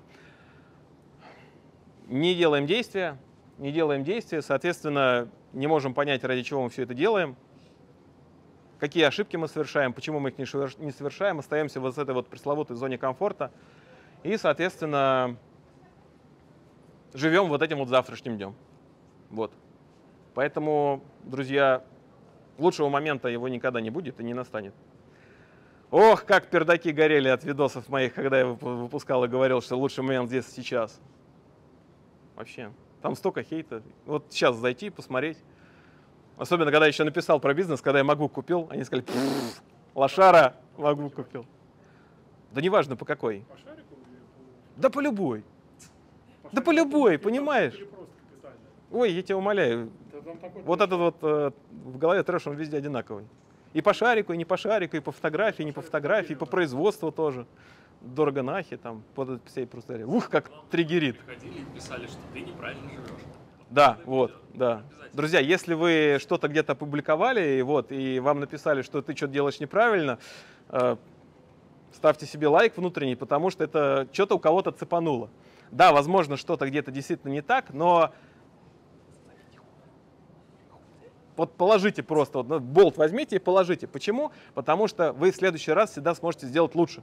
не делаем действия, соответственно, не можем понять, ради чего мы все это делаем, какие ошибки мы совершаем, почему мы их не совершаем, остаемся вот в этой вот пресловутой зоне комфорта и, соответственно, живем вот этим вот завтрашним днем. Вот. Поэтому, друзья, лучшего момента его никогда не будет и не настанет. Ох, как пердаки горели от видосов моих, когда я выпускал и говорил, что лучший момент здесь и сейчас. Вообще, там столько хейта. Вот сейчас зайти, посмотреть. Особенно, когда я еще написал про бизнес, когда я MacBook купил, они сказали, лошара, MacBook купил. Да неважно по какой. По шарику или Да по любой. по Да по любой, понимаешь? Или просто капитально? Ой, я тебя умоляю, Да там такой вот этот вот в голове трэш, он везде одинаковый. И по шарику, и не по шарику, и по фотографии, и не по фотографии, и по производству тоже. Дорого нахи, там, под всей просто. Ух, как триггерит. Приходили и писали, что ты неправильно живешь. Да, вот, да. Друзья, если вы что-то где-то опубликовали, и вам написали, что ты что-то делаешь неправильно, ставьте себе лайк внутренний, потому что это что-то у кого-то цепануло. Да, возможно, что-то где-то действительно не так, но вот положите просто, вот, болт возьмите и положите. Почему? Потому что вы в следующий раз всегда сможете сделать лучше.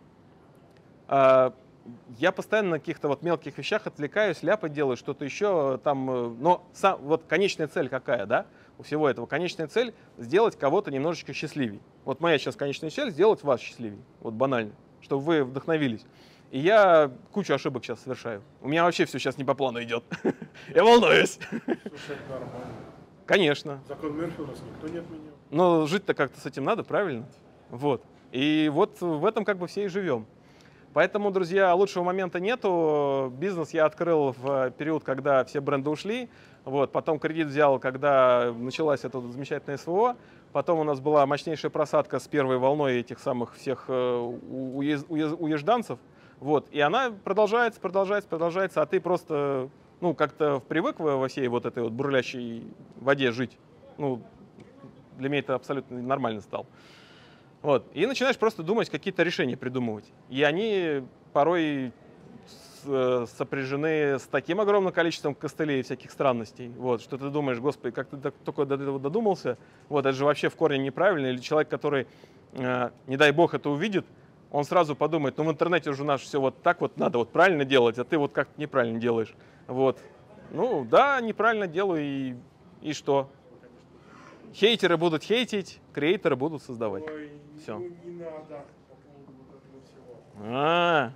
Я постоянно на каких-то вот мелких вещах отвлекаюсь, ляпы делаю, что-то еще там, но вот конечная цель какая, да, у всего этого? Конечная цель — сделать кого-то немножечко счастливее. Вот моя сейчас конечная цель — сделать вас счастливее, вот банально, чтобы вы вдохновились. И я кучу ошибок сейчас совершаю. У меня вообще все сейчас не по плану идет. Я волнуюсь. Слушай, это нормально. Конечно. Закон Мерфи у нас никто не отменял. Но жить-то как-то с этим надо, правильно? Вот. И вот в этом как бы все и живем. Поэтому, друзья, лучшего момента нету. Бизнес я открыл в период, когда все бренды ушли. Вот. Потом кредит взял, когда началась эта замечательная СВО. Потом у нас была мощнейшая просадка с первой волной этих самых всех уезжданцев. Вот. И она продолжается, а ты просто как-то привык во всей вот этой вот бурлящей воде жить. Для меня это абсолютно нормально стало. Вот. И начинаешь просто думать, какие-то решения придумывать. И они порой сопряжены с таким огромным количеством костылей и всяких странностей, вот, что ты думаешь, господи, как ты только до этого додумался, вот, это же вообще в корне неправильно. Или человек, который, не дай бог, это увидит, он сразу подумает, в интернете уже у нас все вот так вот надо вот правильно делать, а ты вот как-то неправильно делаешь. Вот. Да, неправильно делаю, и что? Хейтеры будут хейтить, креаторы будут создавать. Ой, Все. не надо по поводу вот этого всего.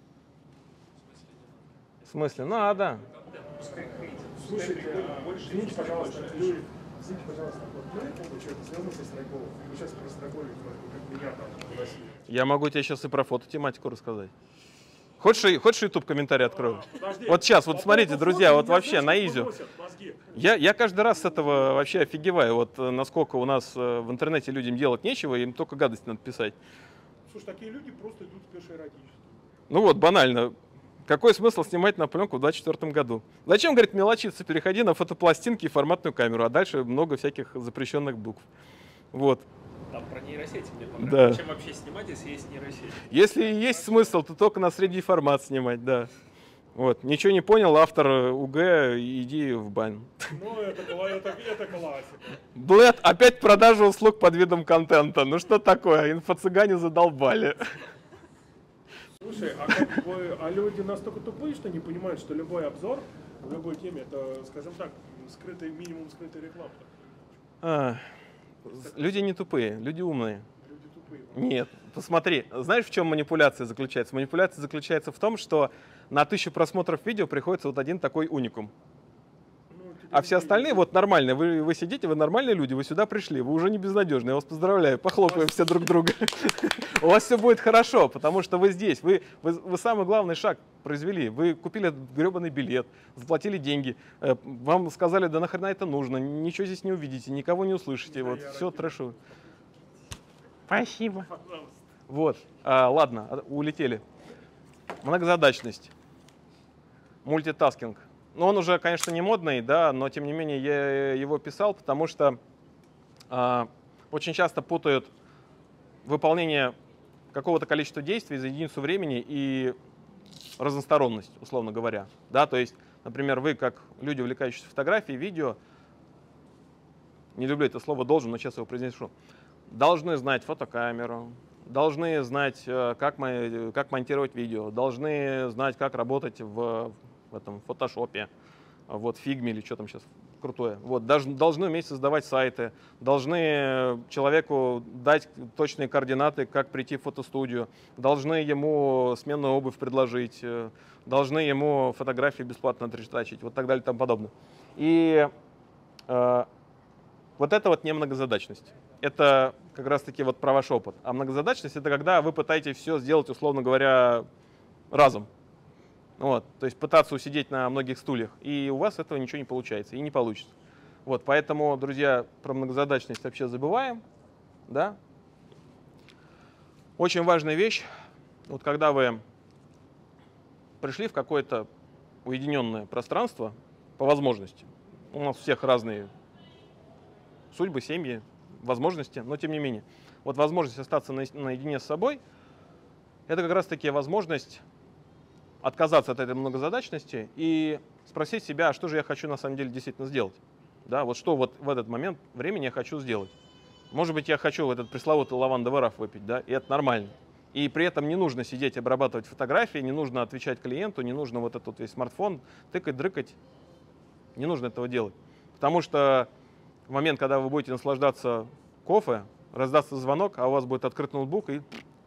В смысле? Надо. Слушайте, извините, пожалуйста, Юрий, вот мы что-то связано со Страйковым. Вы сейчас про Страйковик, как меня там выносили. Я могу тебе сейчас и про фототематику рассказать. Хочешь YouTube комментарий открою? Подожди. Вот сейчас, вот смотрите, друзья, вот меня, вообще знаешь, на как изю. выносят мозги? Я каждый раз с этого вообще офигеваю, вот насколько у нас в интернете людям делать нечего, им только гадости надо писать. Слушай, такие люди просто идут в пешеэротически. Вот, банально. Какой смысл снимать на пленку в 2024 году? Зачем, говорит, мелочиться? Переходи на фотопластинки и форматную камеру, а дальше много всяких запрещенных букв. Вот. Там про нейросети мне Да. понравилось. Чем вообще снимать, если есть нейросети? Если есть смысл, то только на средний формат снимать, да. Вот. Ничего не понял, автор УГ, иди в бан. Это классика. Блэд, опять продажа услуг под видом контента. Ну что такое? Инфо-цыгане задолбали. Слушай, а люди настолько тупые, что не понимают, что любой обзор в любой теме это, скажем так, минимум скрытой рекламы. Люди не тупые, люди умные. Люди тупые. Нет, посмотри, знаешь, в чем манипуляция заключается? Манипуляция заключается в том, что на 1000 просмотров видео приходится вот один такой уникум. А все остальные вот нормальные. Вы сидите, вы нормальные люди, вы сюда пришли, вы уже не безнадежные. Я вас поздравляю, похлопаем все друг друга. У вас все будет хорошо, потому что вы здесь. Вы самый главный шаг произвели. Вы купили этот гребаный билет, заплатили деньги. Вам сказали, да нахрена это нужно, ничего здесь не увидите, никого не услышите. Вот, все трэшу. Спасибо. Вот, ладно, улетели. Многозадачность. Мультитаскинг. Ну, он уже, конечно, не модный, да, но тем не менее я его писал, потому что очень часто путают выполнение какого-то количества действий за единицу времени и разносторонность, условно говоря. Да, то есть, например, вы, как люди, увлекающиеся фотографией, видео, не люблю это слово «должен», но сейчас его произнесу, должны знать фотокамеру, должны знать, как монтировать видео, должны знать, как работать в этом фотошопе, вот фигме или что там сейчас крутое. Вот, должны уметь создавать сайты, должны человеку дать точные координаты, как прийти в фотостудию, должны ему сменную обувь предложить, должны ему фотографии бесплатно отретачить, вот так далее и тому подобное. И вот это вот не многозадачность. Это как раз-таки вот про ваш опыт. А многозадачность — это когда вы пытаетесь все сделать, условно говоря, разом. Вот, то есть пытаться усидеть на многих стульях, и у вас этого ничего не получается, и не получится. Вот, поэтому, друзья, про многозадачность вообще забываем, да. Очень важная вещь, вот когда вы пришли в какое-то уединенное пространство, по возможности, у нас у всех разные судьбы, семьи, возможности, но тем не менее, вот возможность остаться наедине с собой, это как раз-таки возможность отказаться от этой многозадачности и спросить себя, а что же я хочу на самом деле действительно сделать. Да, вот что вот в этот момент времени я хочу сделать. Может быть, я хочу этот пресловутый лавандовый раф выпить, да, и это нормально. И при этом не нужно сидеть, обрабатывать фотографии, не нужно отвечать клиенту, не нужно вот этот весь смартфон тыкать, дрыкать. Не нужно этого делать. Потому что в момент, когда вы будете наслаждаться кофе, раздастся звонок, а у вас будет открыт ноутбук и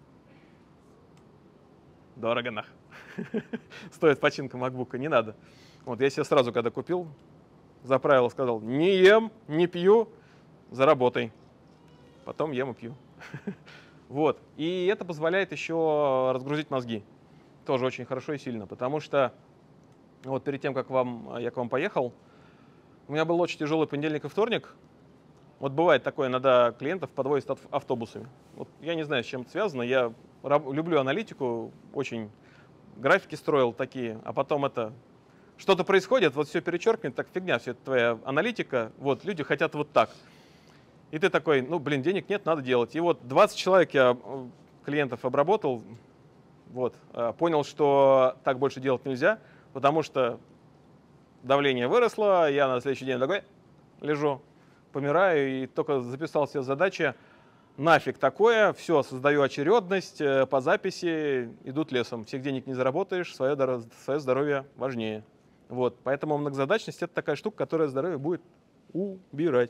дорого нах. Стоит починка макбука, не надо. Вот я себе сразу, когда купил, заправил, сказал, не ем, не пью, заработай. Потом ем и пью. Вот. И это позволяет еще разгрузить мозги. Тоже очень хорошо и сильно. Потому что вот перед тем, как я к вам поехал, у меня был очень тяжелый понедельник и вторник. Вот бывает такое, иногда клиентов подвозят автобусами. Вот я не знаю, с чем это связано. Я люблю аналитику, очень графики строил такие, а потом это что-то происходит, вот все перечеркнет, так фигня, все это твоя аналитика, вот люди хотят вот так. И ты такой, ну, блин, денег нет, надо делать. И вот 20 человек я клиентов обработал, вот, понял, что так больше делать нельзя, потому что давление выросло, я на следующий день такой лежу, помираю, и только записал себе задачи, нафиг такое, все, создаю очередность, по записи идут лесом. Всех денег не заработаешь, свое здоровье важнее. Вот, поэтому многозадачность — это такая штука, которая здоровье будет убирать.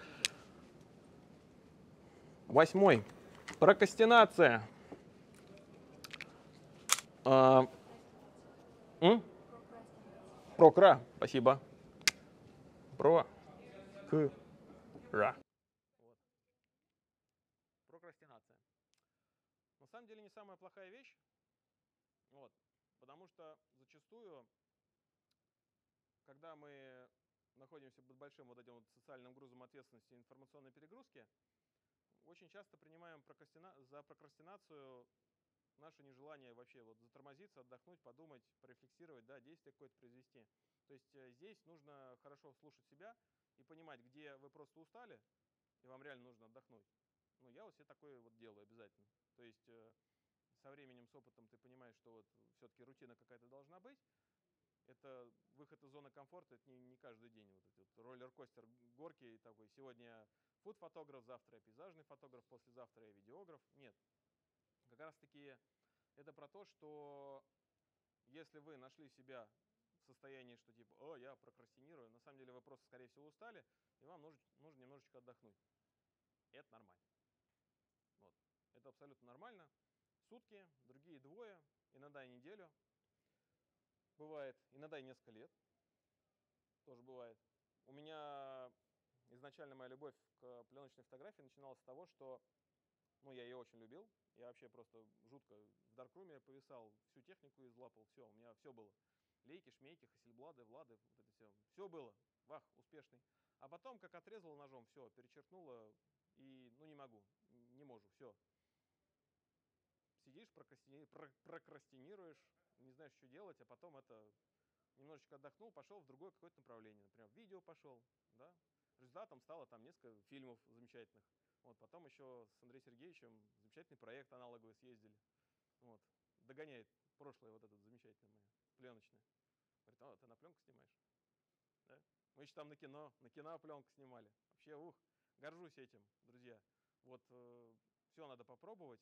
8. Прокрастинация. Прокра, спасибо. Про. Ра. Прокрастинация. На самом деле не самая плохая вещь, вот, потому что зачастую, когда мы находимся под большим вот этим вот социальным грузом ответственности и информационной перегрузки, очень часто принимаем за прокрастинацию наше нежелание вообще вот затормозиться, отдохнуть, подумать, порефлексировать, да, действие какое-то произвести. То есть здесь нужно хорошо слушать себя и понимать, где вы просто устали, и вам реально нужно отдохнуть. Ну, я вот себе такое вот делаю обязательно. То есть со временем, с опытом ты понимаешь, что вот все-таки рутина какая-то должна быть. Это выход из зоны комфорта, это не каждый день. Вот этот вот роллер-костер горки такой. Сегодня я фуд-фотограф, завтра я пейзажный фотограф, послезавтра я видеограф. Нет. Как раз таки это про то, что если вы нашли себя в состоянии, что типа, о, я прокрастинирую, на самом деле вы просто, скорее всего, устали, и вам нужно немножечко отдохнуть. Это нормально. Вот. Это абсолютно нормально. Сутки, другие двое, иногда и неделю. Бывает, иногда и несколько лет. Тоже бывает. У меня изначально моя любовь к пленочной фотографии начиналась с того, что ну, я ее очень любил. Я вообще просто жутко в даркруме повисал, всю технику излапал, все, у меня все было. Лейки, шмейки, хасельблады, влады, вот это все. Все было. Вах, успешный. А потом, как отрезало ножом, все, перечеркнуло, и ну не могу, не могу, все. Сидишь, прокрастинируешь, не знаешь, что делать, а потом это немножечко отдохнул, пошел в другое какое-то направление. Например, в видео пошел, да. Результатом стало там несколько фильмов замечательных. Вот, потом еще с Андреем Сергеевичем замечательный проект аналоговый съездили. Вот, догоняет прошлое вот этот замечательное мое, пленочное. Говорит, ты на пленку снимаешь? Да? Мы еще там на кино пленку снимали. Вообще, горжусь этим, друзья. Вот все надо попробовать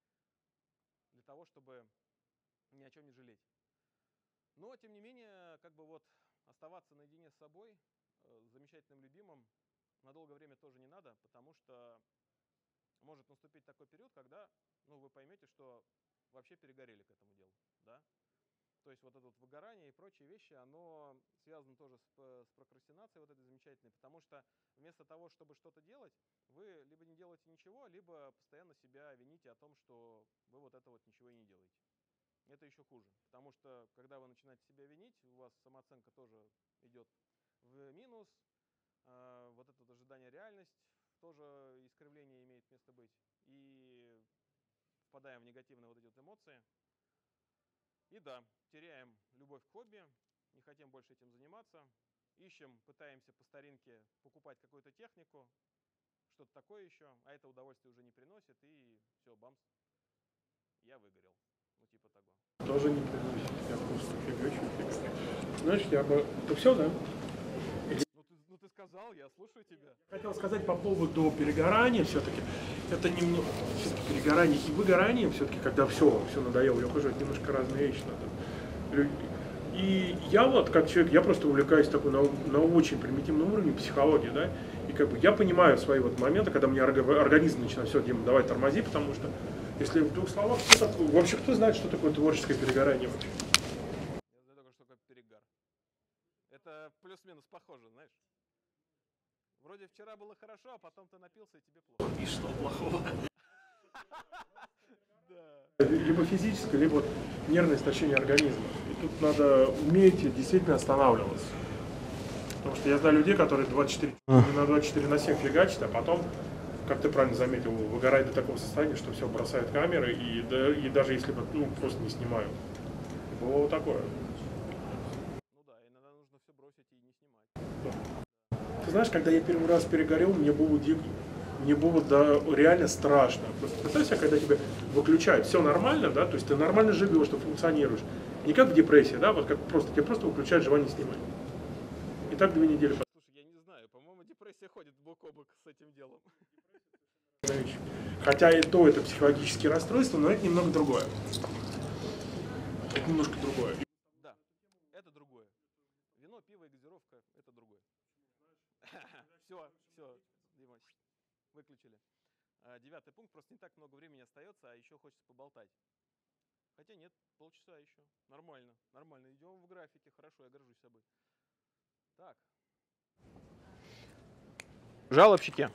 для того, чтобы ни о чем не жалеть. Но, тем не менее, как бы вот оставаться наедине с собой, с замечательным любимым, на долгое время тоже не надо, потому что может наступить такой период, когда ну, вы поймете, что вообще перегорели к этому делу. Да? То есть вот это вот выгорание и прочие вещи, оно связано тоже с прокрастинацией вот этой замечательной, потому что вместо того, чтобы что-то делать, вы либо не делаете ничего, либо постоянно себя вините о том, что вы вот это вот ничего и не делаете. это еще хуже. Потому что, когда вы начинаете себя винить, у вас самооценка тоже идет в минус, вот это ожидание реальность, тоже искривление имеет место быть. И впадаем в негативные вот эти вот эмоции. И да, теряем любовь к хобби, не хотим больше этим заниматься, ищем, пытаемся по старинке покупать какую-то технику, что-то такое еще, а это удовольствие уже не приносит, и все, бамс, я выгорел. Ну, типа того. Тоже не приносит. Я просто фигачу. Знаешь, я бы... Это все, да? Ну ты сказал, я слушаю тебя. Хотел сказать по поводу перегорания все-таки. Это немного все-таки перегорание и выгорание все-таки, когда все надоело, я ухожу, это немножко разные вещи надо. И я вот, как человек, я просто увлекаюсь такой на очень примитивном уровне психологии, да, и как бы я понимаю свои вот моменты, когда мне организм начинает, все, Дима, давай тормози, потому что, если в двух словах, вообще кто знает, что такое творческое перегорание вообще? Я знаю только, что такое перегар. Это плюс-минус похоже, знаешь. Вроде вчера было хорошо, а потом ты напился, и тебе плохо. И что плохого? Либо физическое, либо вот нервное истощение организма. И тут надо уметь действительно останавливаться. Потому что я знаю людей, которые 24/7 фигачат, а потом, как ты правильно заметил, выгорают до такого состояния, что все, бросают камеры, и даже если бы просто не снимают. Было вот такое. Ну да, иногда нужно все бросить и не снимать. Ты знаешь, когда я первый раз перегорел, мне было да, реально страшно. Просто представь себе, когда тебя выключают, все нормально, да, то есть ты нормально живешь, ты функционируешь. Не как в депрессии, да, вот как просто тебе просто выключают желание снимать. И так 2 недели. Слушай, я не знаю, по-моему, депрессия ходит бок о бок с этим делом. Хотя и то это психологические расстройства, но это немного другое. Это немножко другое. Да, это другое. Вино, пиво и газировка – это другое. Все, Дима, выключили. 9-й пункт, просто не так много времени остается, а еще хочется поболтать. Хотя нет, полчаса еще. Нормально. Идем в графике, хорошо, я горжусь собой. Так. Жалобщики.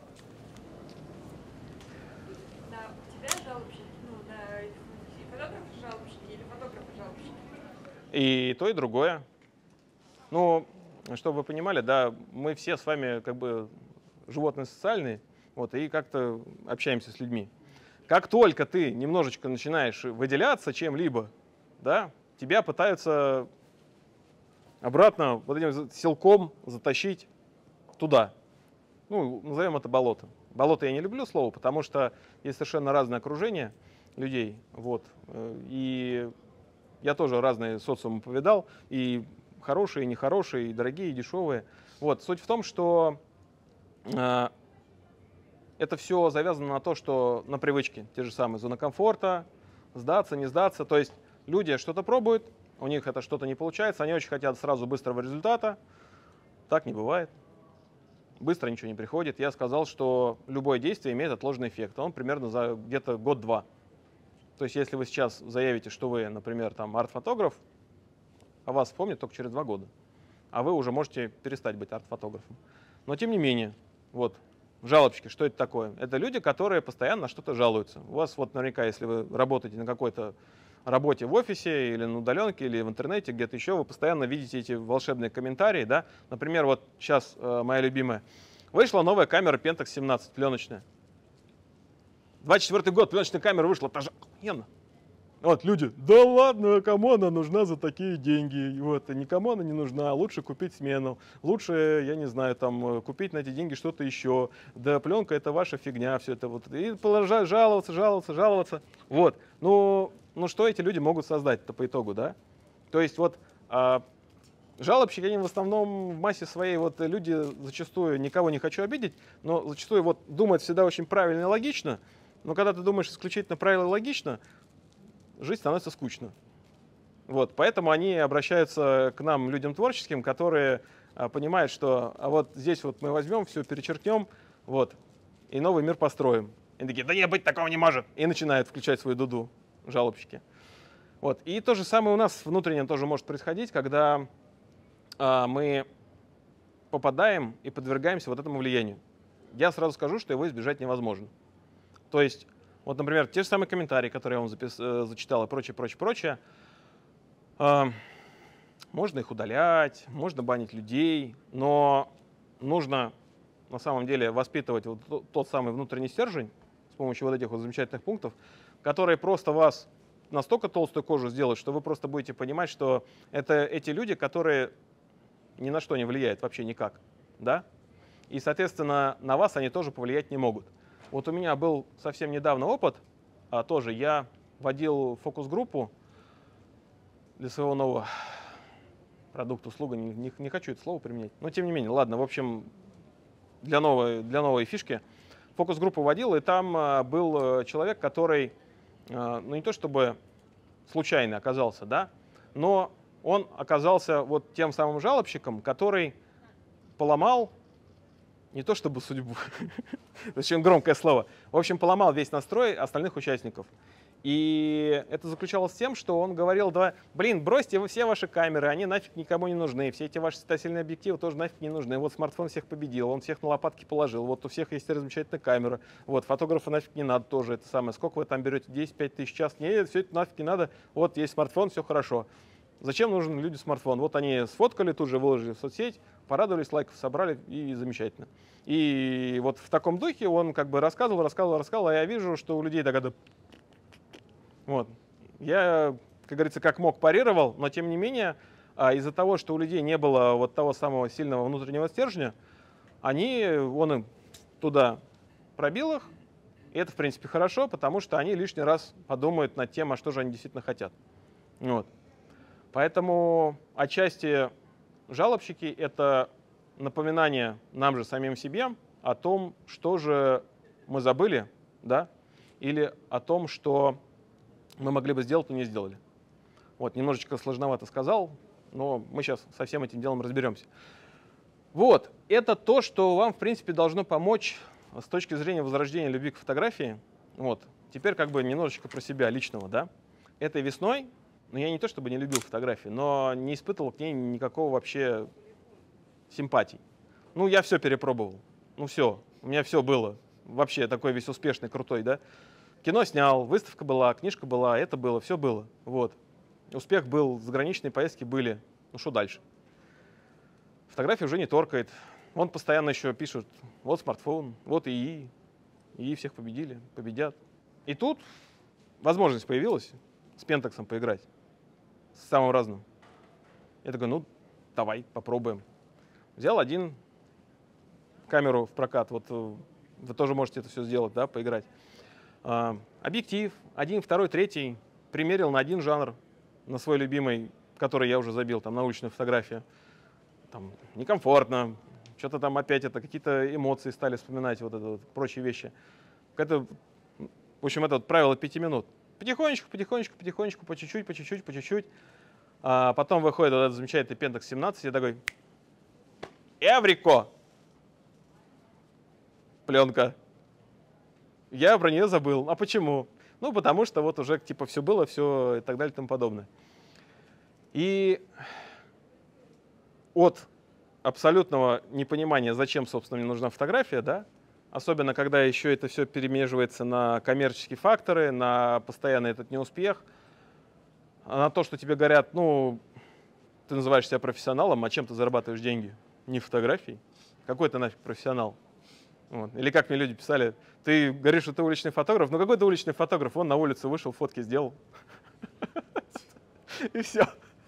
Да, у тебя жалобщики, да, фотографы жалобщики или фотографы жалобщики? И то, и другое. Ну, чтобы вы понимали, да, мы все с вами как бы животные социальные, вот, и как-то общаемся с людьми. Как только ты немножечко начинаешь выделяться чем-либо, да, тебя пытаются обратно вот этим силком затащить туда. Ну, назовем это болото. Болото я не люблю слово, потому что есть совершенно разное окружение людей, вот, и я тоже разные социумы повидал, и хорошие, и нехорошие, и дорогие, и дешевые. Вот. Суть в том, что это все завязано на то, что на привычке, те же самые зона комфорта, сдаться, не сдаться. То есть люди что-то пробуют, у них это что-то не получается, они очень хотят сразу быстрого результата. Так не бывает. Быстро ничего не приходит. Я сказал, что любое действие имеет отложенный эффект. Он примерно за где-то год-два. То есть если вы сейчас заявите, что вы, например, там арт-фотограф, о вас вспомнят только через 2 года. А вы уже можете перестать быть арт-фотографом. Но тем не менее, вот, жалобщики, что это такое? Это люди, которые постоянно на что-то жалуются. У вас вот наверняка, если вы работаете на какой-то работе в офисе или на удаленке, или в интернете, где-то еще, вы постоянно видите эти волшебные комментарии, да? Например, вот сейчас моя любимая. Вышла новая камера Pentax 17, пленочная. 24 год, пленочная камера вышла, это же охуенно. Вот люди, да ладно, кому она нужна за такие деньги? Вот, никому она не нужна, лучше купить смену, лучше, я не знаю, там, купить на эти деньги что-то еще. Да пленка это ваша фигня, все это вот. И жаловаться. Вот, ну что эти люди могут создать-то по итогу, да? То есть вот жалобщики, они в основном в массе своей, вот люди зачастую, никого не хочу обидеть, но зачастую вот думают всегда очень правильно и логично, но когда ты думаешь исключительно правильно и логично, жизнь становится скучно. Вот, поэтому они обращаются к нам, людям творческим, которые понимают, что вот здесь вот мы возьмем, все перечеркнем, вот, и новый мир построим. И такие, да не, быть такого не может. И начинают включать свою дуду, жалобщики. Вот. И то же самое у нас внутренне тоже может происходить, когда мы попадаем и подвергаемся вот этому влиянию. Я сразу скажу, что его избежать невозможно. То есть Вот, например, те же самые комментарии, которые я вам зачитал и прочее, прочее, прочее. Можно их удалять, можно банить людей, но нужно на самом деле воспитывать вот тот самый внутренний стержень с помощью вот этих вот замечательных пунктов, которые просто вас настолько толстую кожу сделают, что вы просто будете понимать, что это эти люди, которые ни на что не влияют вообще никак, да? И, соответственно, на вас они тоже повлиять не могут. Вот у меня был совсем недавно опыт, тоже я водил фокус-группу для своего нового продукта, услуга, не хочу это слово применять, но тем не менее, ладно, в общем, для новой фишки фокус-группу водил, и там был человек, который, ну не то чтобы случайно оказался, да, но он оказался вот тем самым жалобщиком, который поломал, не то чтобы судьбу, очень громкое слово, в общем, поломал весь настрой остальных участников. И это заключалось в тем, что он говорил: да, блин, бросьте вы все ваши камеры, они нафиг никому не нужны, все эти ваши светосильные объективы тоже нафиг не нужны. Вот смартфон всех победил, он всех на лопатки положил, вот у всех есть замечательная камера, вот фотографа нафиг не надо тоже, это самое. Сколько вы там берете, 10-5 тысяч в час? Нет, все это нафиг не надо, вот есть смартфон, все хорошо. Зачем нужен людям смартфон? Вот они сфоткали, тут же выложили в соцсеть, порадовались, лайков собрали, и замечательно. И вот в таком духе он как бы рассказывал, а я вижу, что у людей тогда... Вот. Я, как говорится, как мог парировал, но тем не менее, из-за того, что у людей не было вот того самого сильного внутреннего стержня, он им туда пробил их, и это, в принципе, хорошо, потому что они лишний раз подумают над тем, а что же они действительно хотят. Вот. Поэтому отчасти жалобщики — это напоминание нам же самим себе о том, что же мы забыли, да, или о том, что мы могли бы сделать, но не сделали. Вот, немножечко сложновато сказал, но мы сейчас со всем этим делом разберемся. Вот, это то, что вам, в принципе, должно помочь с точки зрения возрождения любви к фотографии. Вот, теперь как бы немножечко про себя личного, да. Этой весной, ну, я не то чтобы не любил фотографии, но не испытывал к ней никакого вообще симпатий. Ну, я все перепробовал, ну, все, у меня все было. Вообще такой весь успешный, крутой, да. Кино снял, выставка была, книжка была, это было, все было. Вот. Успех был, заграничные поездки были. Ну что дальше? Фотография уже не торкает. Он постоянно еще пишет: вот смартфон, вот ИИ всех победили, победят. И тут возможность появилась с Пентаксом поиграть, с самым разным. Я такой: ну давай, попробуем. Взял один камеру в прокат, вот вы тоже можете это все сделать, да, поиграть. Объектив, 1, 2, 3, примерил на один жанр, на свой любимый, который я уже забил, там, на уличную фотографию. Там, некомфортно, что-то там опять какие-то эмоции стали вспоминать, вот это вот, прочие вещи. В общем, это вот правило 5 минут. Потихонечку, по чуть-чуть. А потом выходит вот этот замечательный Pentax 17, я такой: Эврико! Пленка. Я про нее забыл. А почему? Ну, потому что вот уже типа все было, все и так далее и тому подобное. И от абсолютного непонимания, зачем, собственно, мне нужна фотография, да, особенно когда еще это все перемеживается на коммерческие факторы, на постоянный этот неуспех, на то, что тебе говорят: ну, ты называешь себя профессионалом, а чем ты зарабатываешь деньги? Не фотографией. Какой ты нафиг профессионал? Вот. Или как мне люди писали: ты говоришь, что ты уличный фотограф, ну какой ты уличный фотограф? Он на улицу вышел, фотки сделал. И все.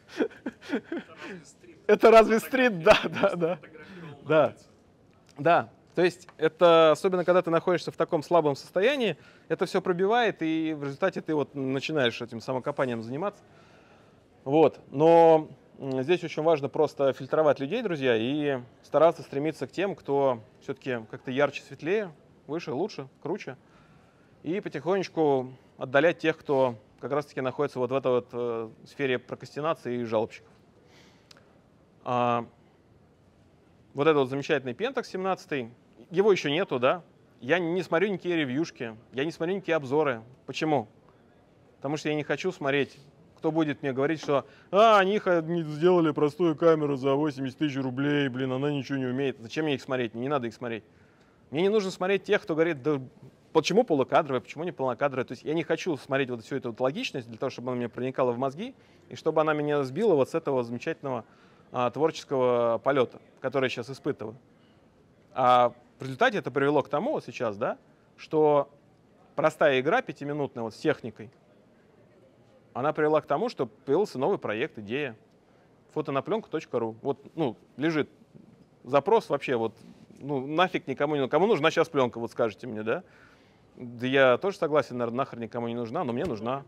Это разве стрит? Да. Да. То есть это, особенно когда ты находишься в таком слабом состоянии, это все пробивает, и в результате ты вот начинаешь этим самокопанием заниматься. Вот. Но здесь очень важно просто фильтровать людей, друзья, и стараться стремиться к тем, кто все-таки как-то ярче, светлее, выше, лучше, круче. И потихонечку отдалять тех, кто как раз-таки находится вот в этой вот сфере прокрастинации и жалобщиков. Вот этот вот замечательный Pentax 17, его еще нету, да. Я не смотрю никакие ревьюшки, я не смотрю никакие обзоры. Почему? Потому что я не хочу смотреть, кто будет мне говорить, что они сделали простую камеру за 80 тысяч рублей, блин, она ничего не умеет. Зачем мне их смотреть? Мне не надо их смотреть. Мне не нужно смотреть тех, кто говорит: да Почему полукадровое, почему не полнокадровое? То есть я не хочу смотреть вот всю эту вот логичность для того, чтобы она мне проникала в мозги, и чтобы она меня сбила вот с этого замечательного творческого полета, который я сейчас испытываю. А в результате это привело к тому вот сейчас, да, что простая игра 5-минутная вот с техникой, она привела к тому, что появился новый проект, идея. Фотонапленка.ру. Вот, ну, лежит запрос вообще вот, ну, нафиг никому не нужна. Кому нужна сейчас пленка, вот скажете мне, да? Да я тоже согласен, наверное, нахер никому не нужна, но мне нужна.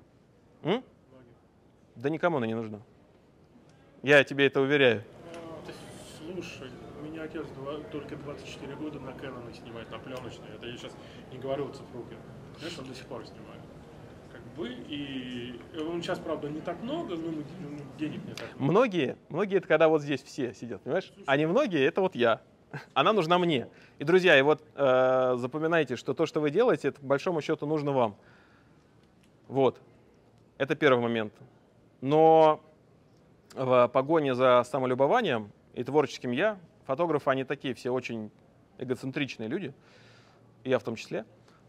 Да никому она не нужна. Я тебе это уверяю. Слушай, у меня отец только 24 года на Canon снимает, на пленочной. Это я сейчас не говорю о цифровке. Знаешь, он до сих пор снимает. Как бы, и он сейчас, правда, не так много, но денег не так много. Многие это когда вот здесь все сидят, понимаешь? А не многие, это вот я. Она нужна мне. И, друзья, и вот запоминайте, что то, что вы делаете, это по большому счету нужно вам. Вот. Это первый момент. Но в погоне за самолюбованием и творческим я, фотографы, они такие все очень эгоцентричные люди, и я в том числе.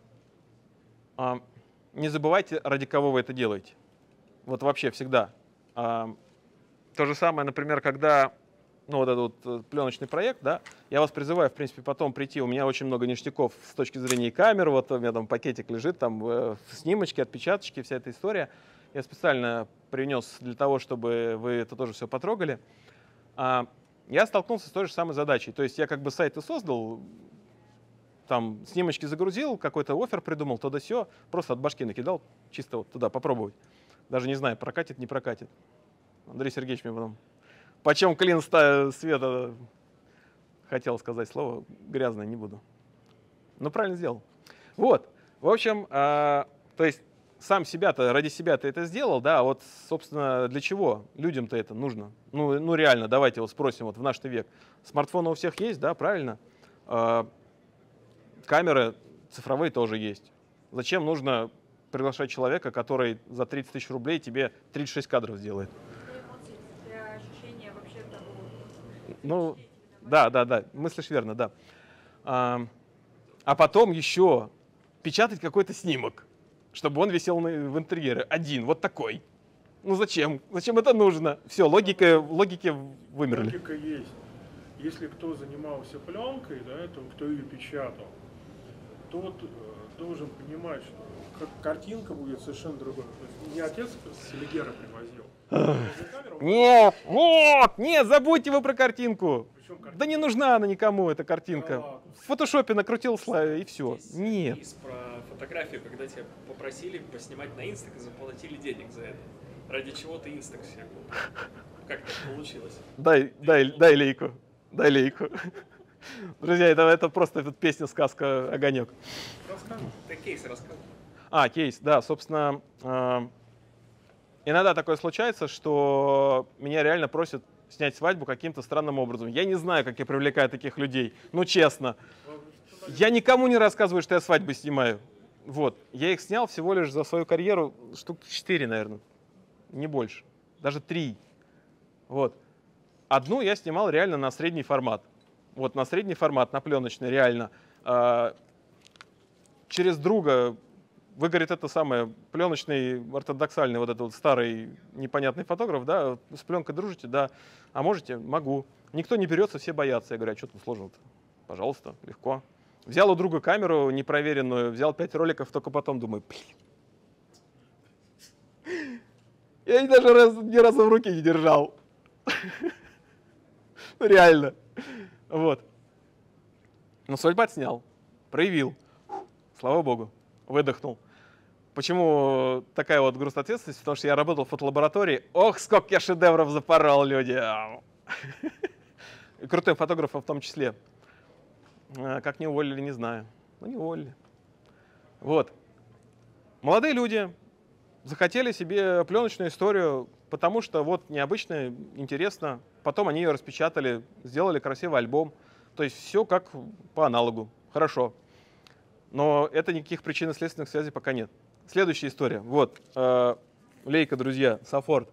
Не забывайте, ради кого вы это делаете. Вот вообще всегда. То же самое, например, когда, ну, вот этот вот пленочный проект, да, я вас призываю, в принципе, потом прийти. У меня очень много ништяков с точки зрения камер. Вот у меня там пакетик лежит, там снимочки, отпечаточки, вся эта история. Я специально принес для того, чтобы вы это тоже все потрогали. Я столкнулся с той же самой задачей. То есть я как бы сайт и создал, там снимочки загрузил, какой-то оффер придумал, то да сё, просто от башки накидал, чисто вот туда попробовать. Даже не знаю, прокатит, не прокатит. Андрей Сергеевич мне потом. Почем клин света, хотел сказать слово, грязное, не буду. Но правильно сделал. Вот, в общем, то есть сам себя-то, ради себя ты это сделал, да, а вот, собственно, для чего людям-то это нужно? Ну реально, давайте вот спросим, вот в наш век. Смартфоны у всех есть, да, правильно? Камеры цифровые тоже есть. Зачем нужно приглашать человека, который за 30 тысяч рублей тебе 36 кадров сделает? Для ощущения вообще того. Ну, да, мыслишь верно, да. А потом еще печатать какой-то снимок, чтобы он висел в интерьере. Один, вот такой. Ну зачем? Зачем это нужно? Все, логики вымерли. Логика есть. Если кто занимался пленкой, да, то кто ее печатал, тот должен понимать, что картинка будет совершенно другой. То есть не отец с Селигера привозил. Нет, забудьте вы про картинку. Да не нужна она никому, эта картинка. В фотошопе накрутил слайд и все. Нет. Про фотографию, когда тебя попросили поснимать на инстак и заплатили денег за это. Ради чего ты инстак себе купил? Как так получилось? Дай лейку. Дай лейку. Друзья, это просто песня, сказка, огонек. Ты кейс рассказывай. Кейс, да, собственно, иногда такое случается, что меня реально просят снять свадьбу каким-то странным образом. Я не знаю, как я привлекаю таких людей, ну честно. Я никому не рассказываю, что я свадьбы снимаю. Вот, я их снял всего лишь за свою карьеру штук 4, наверное, не больше, даже 3. Вот. Одну я снимал реально на средний формат. Вот на средний формат, на пленочный, реально. Через друга выгорит это самое, пленочный, ортодоксальный, вот этот вот старый непонятный фотограф, да, с пленкой дружите, да, а можете? Могу. Никто не берется, все боятся. Я говорю, а что там сложного-то? Пожалуйста, легко. Взял у друга камеру непроверенную, взял 5 роликов, только потом думаю, блин. Я даже ни разу в руке не держал. Реально. Вот. Но свадьбу отснял, проявил. Слава богу, выдохнул. Почему такая вот груз ответственности? Потому что я работал в фотолаборатории. Ох, сколько я шедевров запорол, люди. И крутым фотографом в том числе. Как не уволили, не знаю. Ну, не уволили. Вот. Молодые люди захотели себе пленочную историю, потому что вот необычно, интересно. Потом они ее распечатали, сделали красивый альбом. То есть все как по аналогу. Хорошо. Но это никаких причинно-следственных связей пока нет. Следующая история. Вот. Лейка, друзья, Сафорд.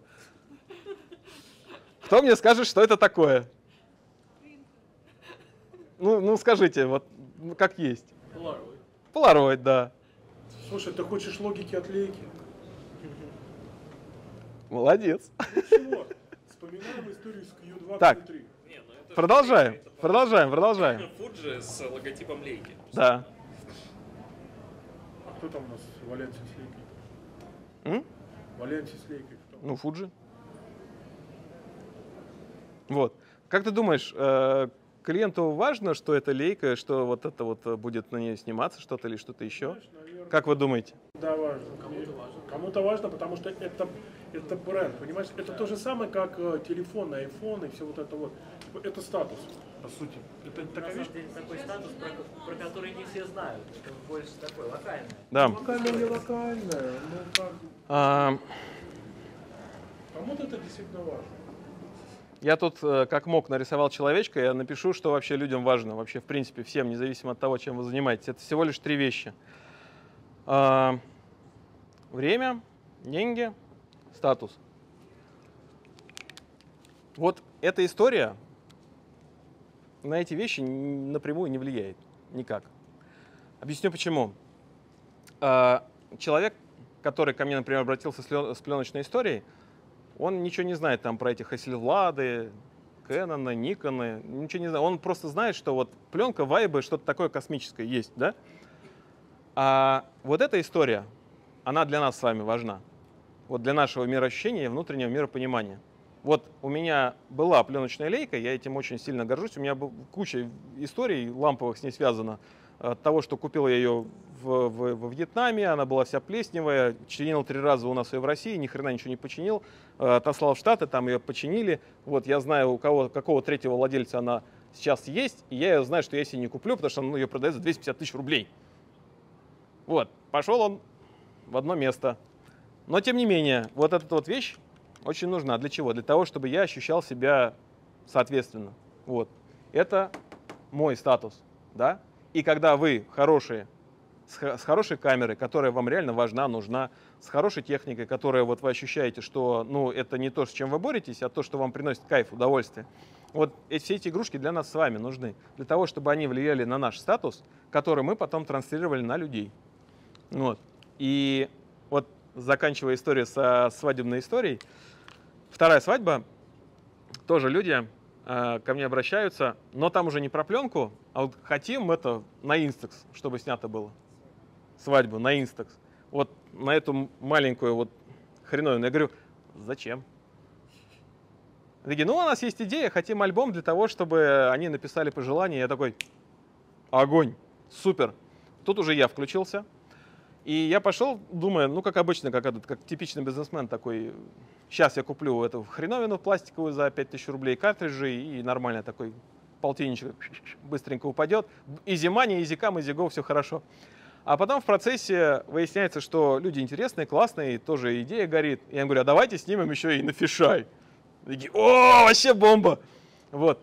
Кто мне скажет, что это такое? Ну скажите, вот как есть. Polaroid, да. Слушай, ты хочешь логики от лейки? Молодец. Ничего. Вспоминаем историю с Q2, Так. Q3. Не, ну это же Продолжаем, это продолжаем. Фуджи с логотипом лейки. Да. А кто там у нас в Валенсии с лейкой? М? Валенсии с лейкой кто? Ну, Фуджи. Вот. Как ты думаешь, клиенту важно, что это лейка, что вот это вот будет на ней сниматься что-то или что-то еще? Знаешь, наверное, Как вы думаете? да, важно. Кому-то важно, потому что это бренд, понимаешь? Это то же самое, как телефон, iPhone и все вот это вот. Это статус, по сути. Это На такая вещь. самом деле такой статус, про который не все знают. Это больше такой локальный. Да. Локальная, не локальная. Ну как? А, Кому-то это действительно важно. Я тут как мог нарисовал человечка, я напишу, что вообще людям важно, вообще в принципе всем, независимо от того, чем вы занимаетесь. Это всего лишь 3 вещи. Время, деньги, статус. Вот эта история на эти вещи напрямую не влияет никак. Объясню почему. Человек, который ко мне, например, обратился с пленочной историей, он ничего не знает там про эти Hasselblad, Canon, Nikon, ничего не знает. Он просто знает, что вот пленка, вайбы, что-то такое космическое есть, да? А вот эта история, она для нас с вами важна. Вот для нашего мироощущения и внутреннего миропонимания. Вот у меня была пленочная лейка, я этим очень сильно горжусь. У меня куча историй ламповых с ней связана. От того, что купил я ее во Вьетнаме, она была вся плесневая, чинил 3 раза у нас ее в России, ни хрена ничего не починил. Отослал в Штаты, там ее починили. Вот я знаю, у какого 3-го владельца она сейчас есть, и я ее знаю, что я себе не куплю, потому что ее продает за 250 тысяч рублей. Вот, пошел он в одно место. Но тем не менее, вот эта вот вещь очень нужна. Для чего? Для того, чтобы я ощущал себя соответственно. Вот. Это мой статус, да? И когда вы хорошие, с хорошей камерой, которая вам реально важна, нужна, с хорошей техникой, которая вот вы ощущаете, что ну, это не то, с чем вы боретесь, а то, что вам приносит кайф, удовольствие. Вот все эти игрушки для нас с вами нужны, для того, чтобы они влияли на наш статус, который мы потом транслировали на людей. Вот. И вот заканчивая историю со свадебной историей, вторая свадьба, тоже люди ко мне обращаются, но там уже не про пленку, а вот хотим это на Instax, чтобы снято было. Свадьбу на Instax. Вот на эту маленькую вот хреновину. Я говорю, зачем? Такие, ну у нас есть идея, хотим альбом для того, чтобы они написали пожелания. Я такой, огонь, супер. Тут уже я включился. И я пошел, думая, ну как обычно, как типичный бизнесмен такой, сейчас я куплю эту хреновину пластиковую за 5000 рублей картриджи и нормально такой полтинничек быстренько упадет. Изи мани, изи кам, изи го, все хорошо. А потом в процессе выясняется, что люди интересные, классные, тоже идея горит. И я говорю, а давайте снимем еще и на фишай. Такие, о, вообще бомба! Вот.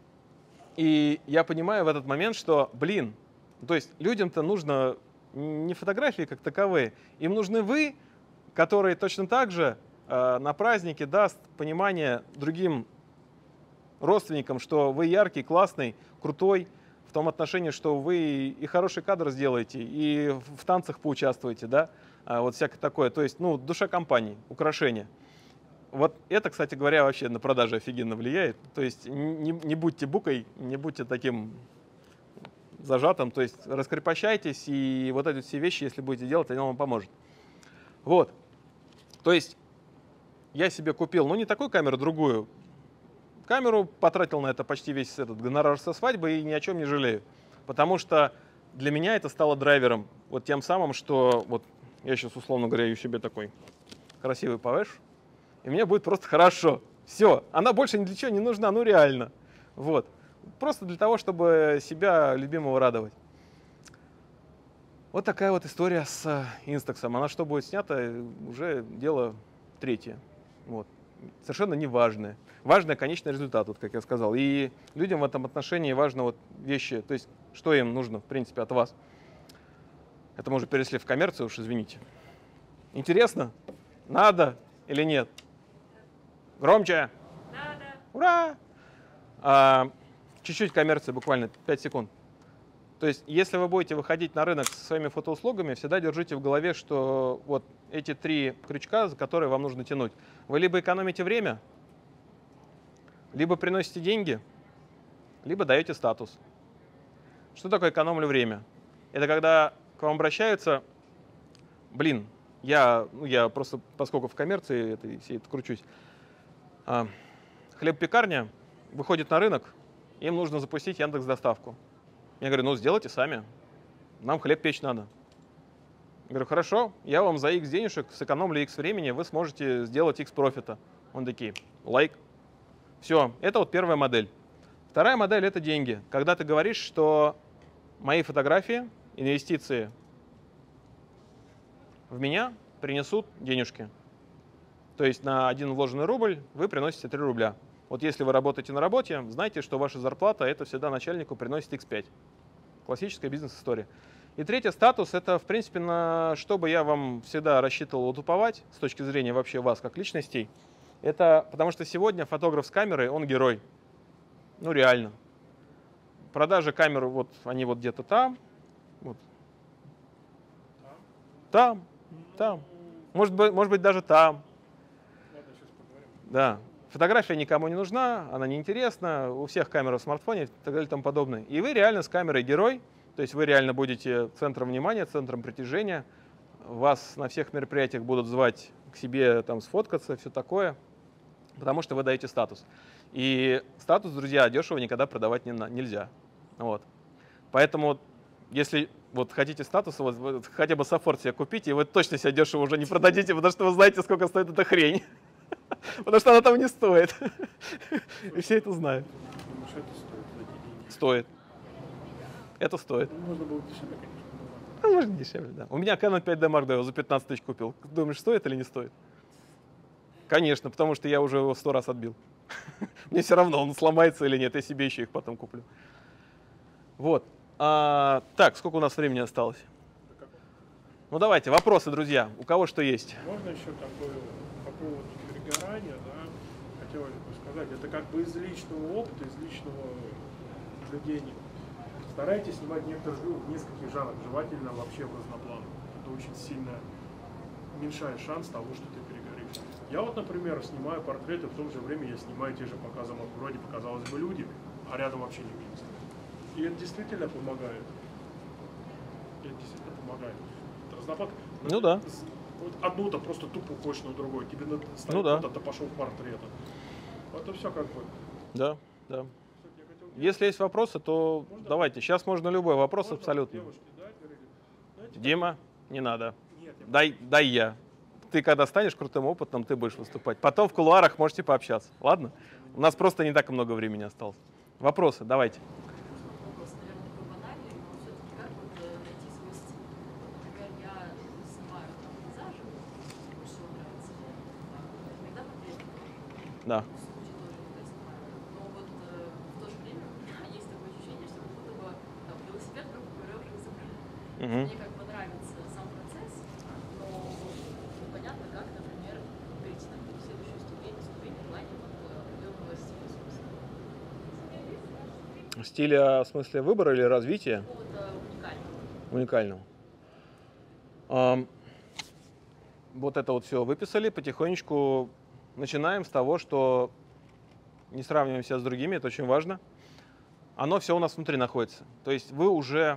И я понимаю в этот момент, что, блин, то есть людям-то нужно не фотографии как таковые, им нужны вы, которые точно так же на празднике даст понимание другим родственникам, что вы яркий, классный, крутой, в том отношении, что вы и хороший кадр сделаете, и в танцах поучаствуете, да, вот всякое такое. То есть, ну, душа компании, украшение. Вот это, кстати говоря, вообще на продажи офигенно влияет. То есть не будьте букой, не будьте таким зажатым, то есть раскрепощайтесь, и вот эти все вещи, если будете делать, они вам поможет. Вот. То есть я себе купил, ну не такую камеру, другую камеру, потратил на это почти весь этот гонорар со свадьбы и ни о чем не жалею. Потому что для меня это стало драйвером, вот тем самым, что вот я сейчас, условно говоря, ищу себе такой красивый повыш, и мне будет просто хорошо. Все, она больше ни для чего не нужна, ну реально. Вот. Просто для того, чтобы себя любимого радовать. Вот такая вот история с Инстаксом. Она что будет снято, уже дело 3. Вот. Совершенно не важное. Важный конечный результат, вот как я сказал. И людям в этом отношении важны вот вещи, то есть что им нужно, в принципе, от вас. Это мы уже перешли в коммерцию, уж извините. Интересно? Надо или нет? Громче! Да. Ура! Чуть-чуть коммерции, буквально 5 секунд. То есть, если вы будете выходить на рынок со своими фотоуслугами, всегда держите в голове, что вот эти 3 крючка, за которые вам нужно тянуть. Вы либо экономите время, либо приносите деньги, либо даете статус. Что такое экономлю время? Это когда к вам обращаются, блин, я просто, поскольку в коммерции всей это кручусь, хлебопекарня выходит на рынок, им нужно запустить Яндекс.Доставку. Я говорю, ну сделайте сами, нам хлеб печь надо. Я говорю, хорошо, я вам за X денежек сэкономлю X времени, вы сможете сделать X профита. Он такие, лайк. Все, это вот первая модель. Вторая модель — это деньги. Когда ты говоришь, что мои фотографии, инвестиции в меня принесут денежки. То есть на 1 вложенный рубль вы приносите 3 рубля. Вот если вы работаете на работе, знайте, что ваша зарплата — это всегда начальнику приносит X5. Классическая бизнес-история. И третий статус — это, в принципе, на что бы я вам всегда рассчитывал утуповать с точки зрения вообще вас как личностей. Это потому что сегодня фотограф с камерой, он герой. Ну, реально. Продажи камер, вот они вот где-то там. Вот. Там. Может быть, даже там. Да. Фотография никому не нужна, она неинтересна, у всех камера в смартфоне и так далее и тому подобное. И вы реально с камерой герой, то есть вы реально будете центром внимания, центром притяжения. Вас на всех мероприятиях будут звать к себе там сфоткаться, все такое, потому что вы даете статус. И статус, друзья, дешево никогда продавать нельзя. Вот. Поэтому, если вот хотите статус, вот хотя бы саппорт себе купите, и вы точно себя дешево уже не продадите, потому что вы знаете, сколько стоит эта хрень. Потому что она там не стоит. И все это знают. Думаешь, это стоит эти деньги? Стоит. Это стоит. Можно было дешевле, конечно. Ну, можно дешевле, да. У меня Canon 5D Mark II, я его за 15 тысяч купил. Думаешь, стоит или не стоит? Конечно, потому что я уже его 100 раз отбил. Мне все равно, он сломается или нет, я себе еще их потом куплю. Вот. Так, сколько у нас времени осталось? Ну давайте, вопросы, друзья. У кого что есть? Можно еще такое по поводу перегорания, да, хотелось бы сказать, это как бы из личного опыта, из личного наблюдения. Старайтесь снимать некоторые в нескольких жанрах, желательно вообще в разнопланах. Это очень сильно уменьшает шанс того, что ты перегоришь. Я вот, например, снимаю портреты, в то же время я снимаю те же показы в природе, показалось бы, люди, а рядом вообще не видно. И это действительно помогает. Разноплан. Ну да. Вот одну-то просто тупо хочешь на другой, тебе надо ставить, Ну да. ты пошел в портрет. Это все как бы. Да, да. Кстати, я хотел Если есть вопросы, то Можно? давайте. Сейчас можно любой вопрос Можно абсолютно. девушке дать, говорили, знаете, Дима, не надо. нет, я Дай я. Ты когда станешь крутым опытом, ты будешь выступать. Потом в кулуарах можете пообщаться. Ладно? У нас просто не так много времени осталось. Вопросы, давайте. Вопрос, наверное, такой банальный, но все-таки как вот найти свой стиль? Например, я снимаю там пейзажи, больше всего нравится, иногда портреты тоже, Да. в случае тоже иногда снимаю. Но вот в то же время у меня есть такое ощущение, что как будто бы там, велосипед, грубо говоря, уже изобрели. Мгм. Мне как бы нравится сам процесс, но непонятно, как, например, перейти на какую-то следующую ступень в плане вот, определенного стиля, собственно. Стиля в смысле выбора или развития? Какого-то уникального. Уникального. Вот это вот все выписали. Потихонечку начинаем с того, что не сравниваем себя с другими, это очень важно. Оно все у нас внутри находится. То есть вы уже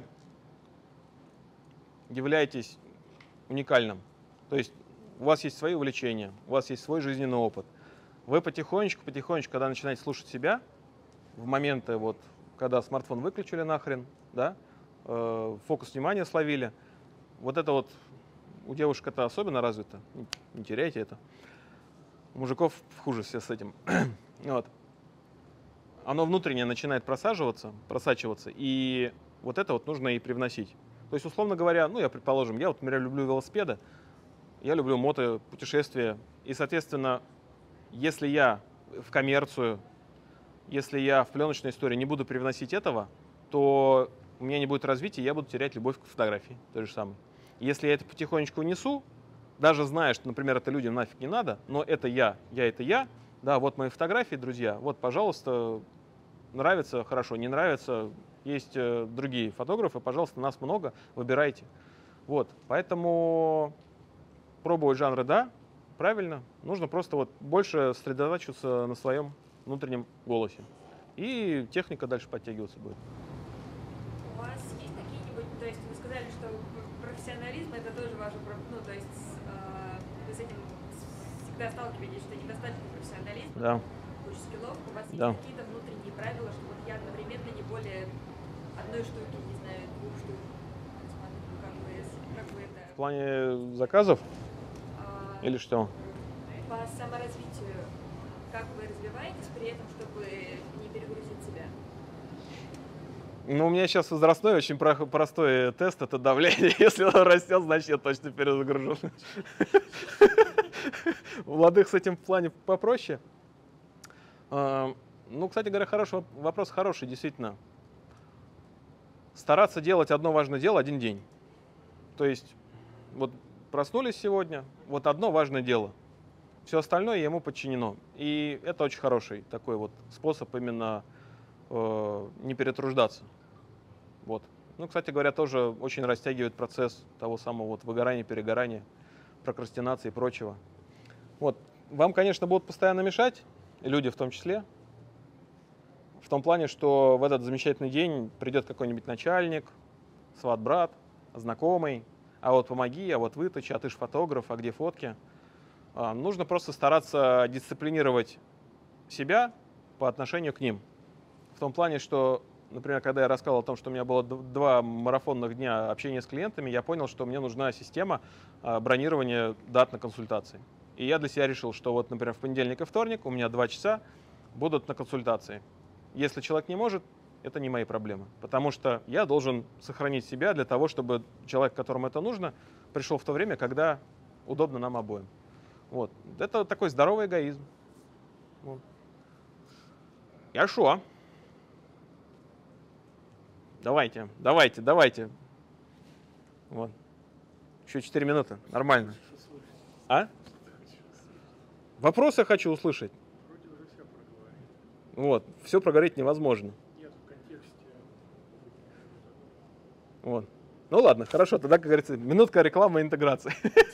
являетесь уникальным. То есть у вас есть свои увлечения, у вас есть свой жизненный опыт. Вы потихонечку, когда начинаете слушать себя, в моменты, вот, когда смартфон выключили нахрен, да, фокус внимания словили, вот это вот у девушек это особенно развито, не теряйте это. У мужиков хуже все с этим. Вот. Оно внутренне начинает просачиваться, и вот это вот нужно и привносить. То есть, условно говоря, ну, я, предположим, я вот, например, люблю велосипеды, я люблю мотопутешествия, и, соответственно, если я в коммерцию, если я в пленочной истории не буду привносить этого, то у меня не будет развития, я буду терять любовь к фотографии, то же самое. Если я это потихонечку несу, даже зная, что, например, это людям нафиг не надо, но это я это я, да, вот мои фотографии, друзья, вот, пожалуйста, нравится, хорошо, не нравится, есть другие фотографы, пожалуйста, нас много, выбирайте. Вот, поэтому пробовать жанры, да, правильно, нужно просто вот больше сосредотачиваться на своем внутреннем голосе. И техника дальше подтягиваться будет. У вас есть какие-нибудь, то есть вы сказали, что профессионализм это тоже важно, ну то есть вы с этим всегда сталкиваетесь, что недостаточно профессионализма, Да. куча скиллов, у вас есть Да. какие-то внутренние правила, что вот я одновременно не более одной штуки, не знаю, двух штук. Как вы это В плане заказов а, или что? по саморазвитию, как вы развиваетесь при этом, чтобы не перегрузить себя? Ну, у меня сейчас возрастной очень простой тест, это давление. Если оно растет, значит, я точно перезагружу. У молодых с этим в плане попроще. Ну, кстати говоря, вопрос хороший, действительно. Стараться делать одно важное дело один день. То есть, вот проснулись сегодня, вот одно важное дело. Все остальное ему подчинено. И это очень хороший такой вот способ именно не перетруждаться. Вот. Ну, кстати говоря, тоже очень растягивает процесс того самого вот выгорания, перегорания, прокрастинации и прочего. Вот. Вам, конечно, будут постоянно мешать, и люди в том числе, в том плане, что в этот замечательный день придет какой-нибудь начальник, сват-брат, знакомый, а вот помоги, а вот выточи, а ты ж фотограф, а где фотки? Нужно просто стараться дисциплинировать себя по отношению к ним. В том плане, что, например, когда я рассказывал о том, что у меня было 2 марафонных дня общения с клиентами, я понял, что мне нужна система бронирования дат на консультации. И я для себя решил, что вот, например, в понедельник и вторник у меня 2 часа будут на консультации. Если человек не может, это не мои проблемы, потому что я должен сохранить себя для того, чтобы человек, которому это нужно, пришел в то время, когда удобно нам обоим. Вот. Это такой здоровый эгоизм. Вот. Хорошо. Давайте. Вот. Еще 4 минуты. Нормально. А? Вопросы хочу услышать. Вроде уже все проговорили. Вот. Все проговорить невозможно. Нет, в контексте. Вот. Ну ладно, хорошо. Тогда, как говорится, минутка рекламы и интеграции.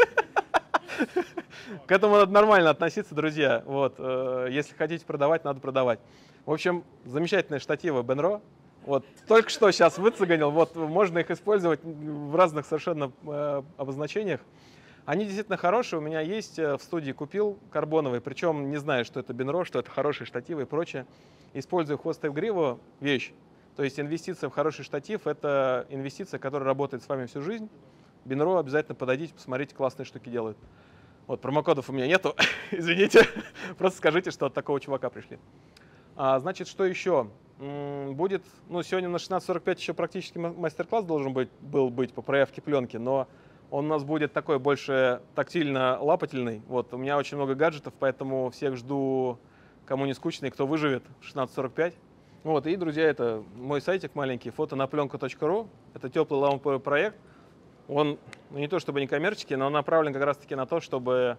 К этому надо нормально относиться, друзья. Вот. Если хотите продавать, надо продавать. В общем, замечательные штативы Benro. Вот. Только что сейчас выцеганил. Вот. Можно их использовать в разных совершенно обозначениях. Они действительно хорошие. У меня есть в студии, купил карбоновые. Причем не знаю, что это Benro, что это хорошие штативы и прочее. Использую хвост и в гриву вещь. То есть инвестиция в хороший штатив – это инвестиция, которая работает с вами всю жизнь. Benro обязательно подойдите, посмотрите, классные штуки делают. Вот, промокодов у меня нету, извините, просто скажите, что от такого чувака пришли. Значит, что еще? Будет, ну, сегодня на 16:45 еще практически мастер-класс должен был быть по проявке пленки, но он у нас будет такой больше тактильно-лапательный. Вот, у меня очень много гаджетов, поэтому всех жду, кому не скучно и кто выживет, 16:45. Вот, и, друзья, это мой сайтик маленький, fotonapленка.ru, это теплый ламповый проект. Он, ну, не то чтобы не коммерческий, но он направлен как раз-таки на то, чтобы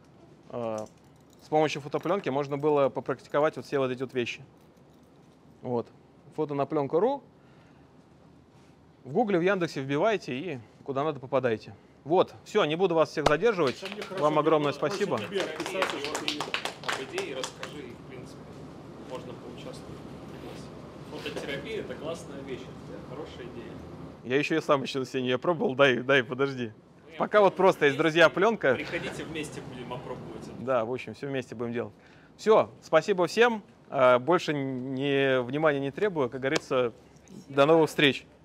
с помощью фотопленки можно было попрактиковать вот все вот эти вот вещи. Вот. Fotonapленка.ru. В Гугле, в Яндексе вбивайте и куда надо попадайте. Вот, все, не буду вас всех задерживать. Вам огромное спасибо. Тебе отписаться, что ты- Об идее расскажи, и, в принципе, можно поучаствовать. Фототерапия – это классная вещь, это хорошая идея. Я еще сам еще на себе не пробовал, дай, подожди. Пока вот просто есть, друзья, пленка. Приходите вместе, будем опробовать. Да, в общем, все вместе будем делать. Все, спасибо всем. Больше внимания не требую. Как говорится, до новых встреч.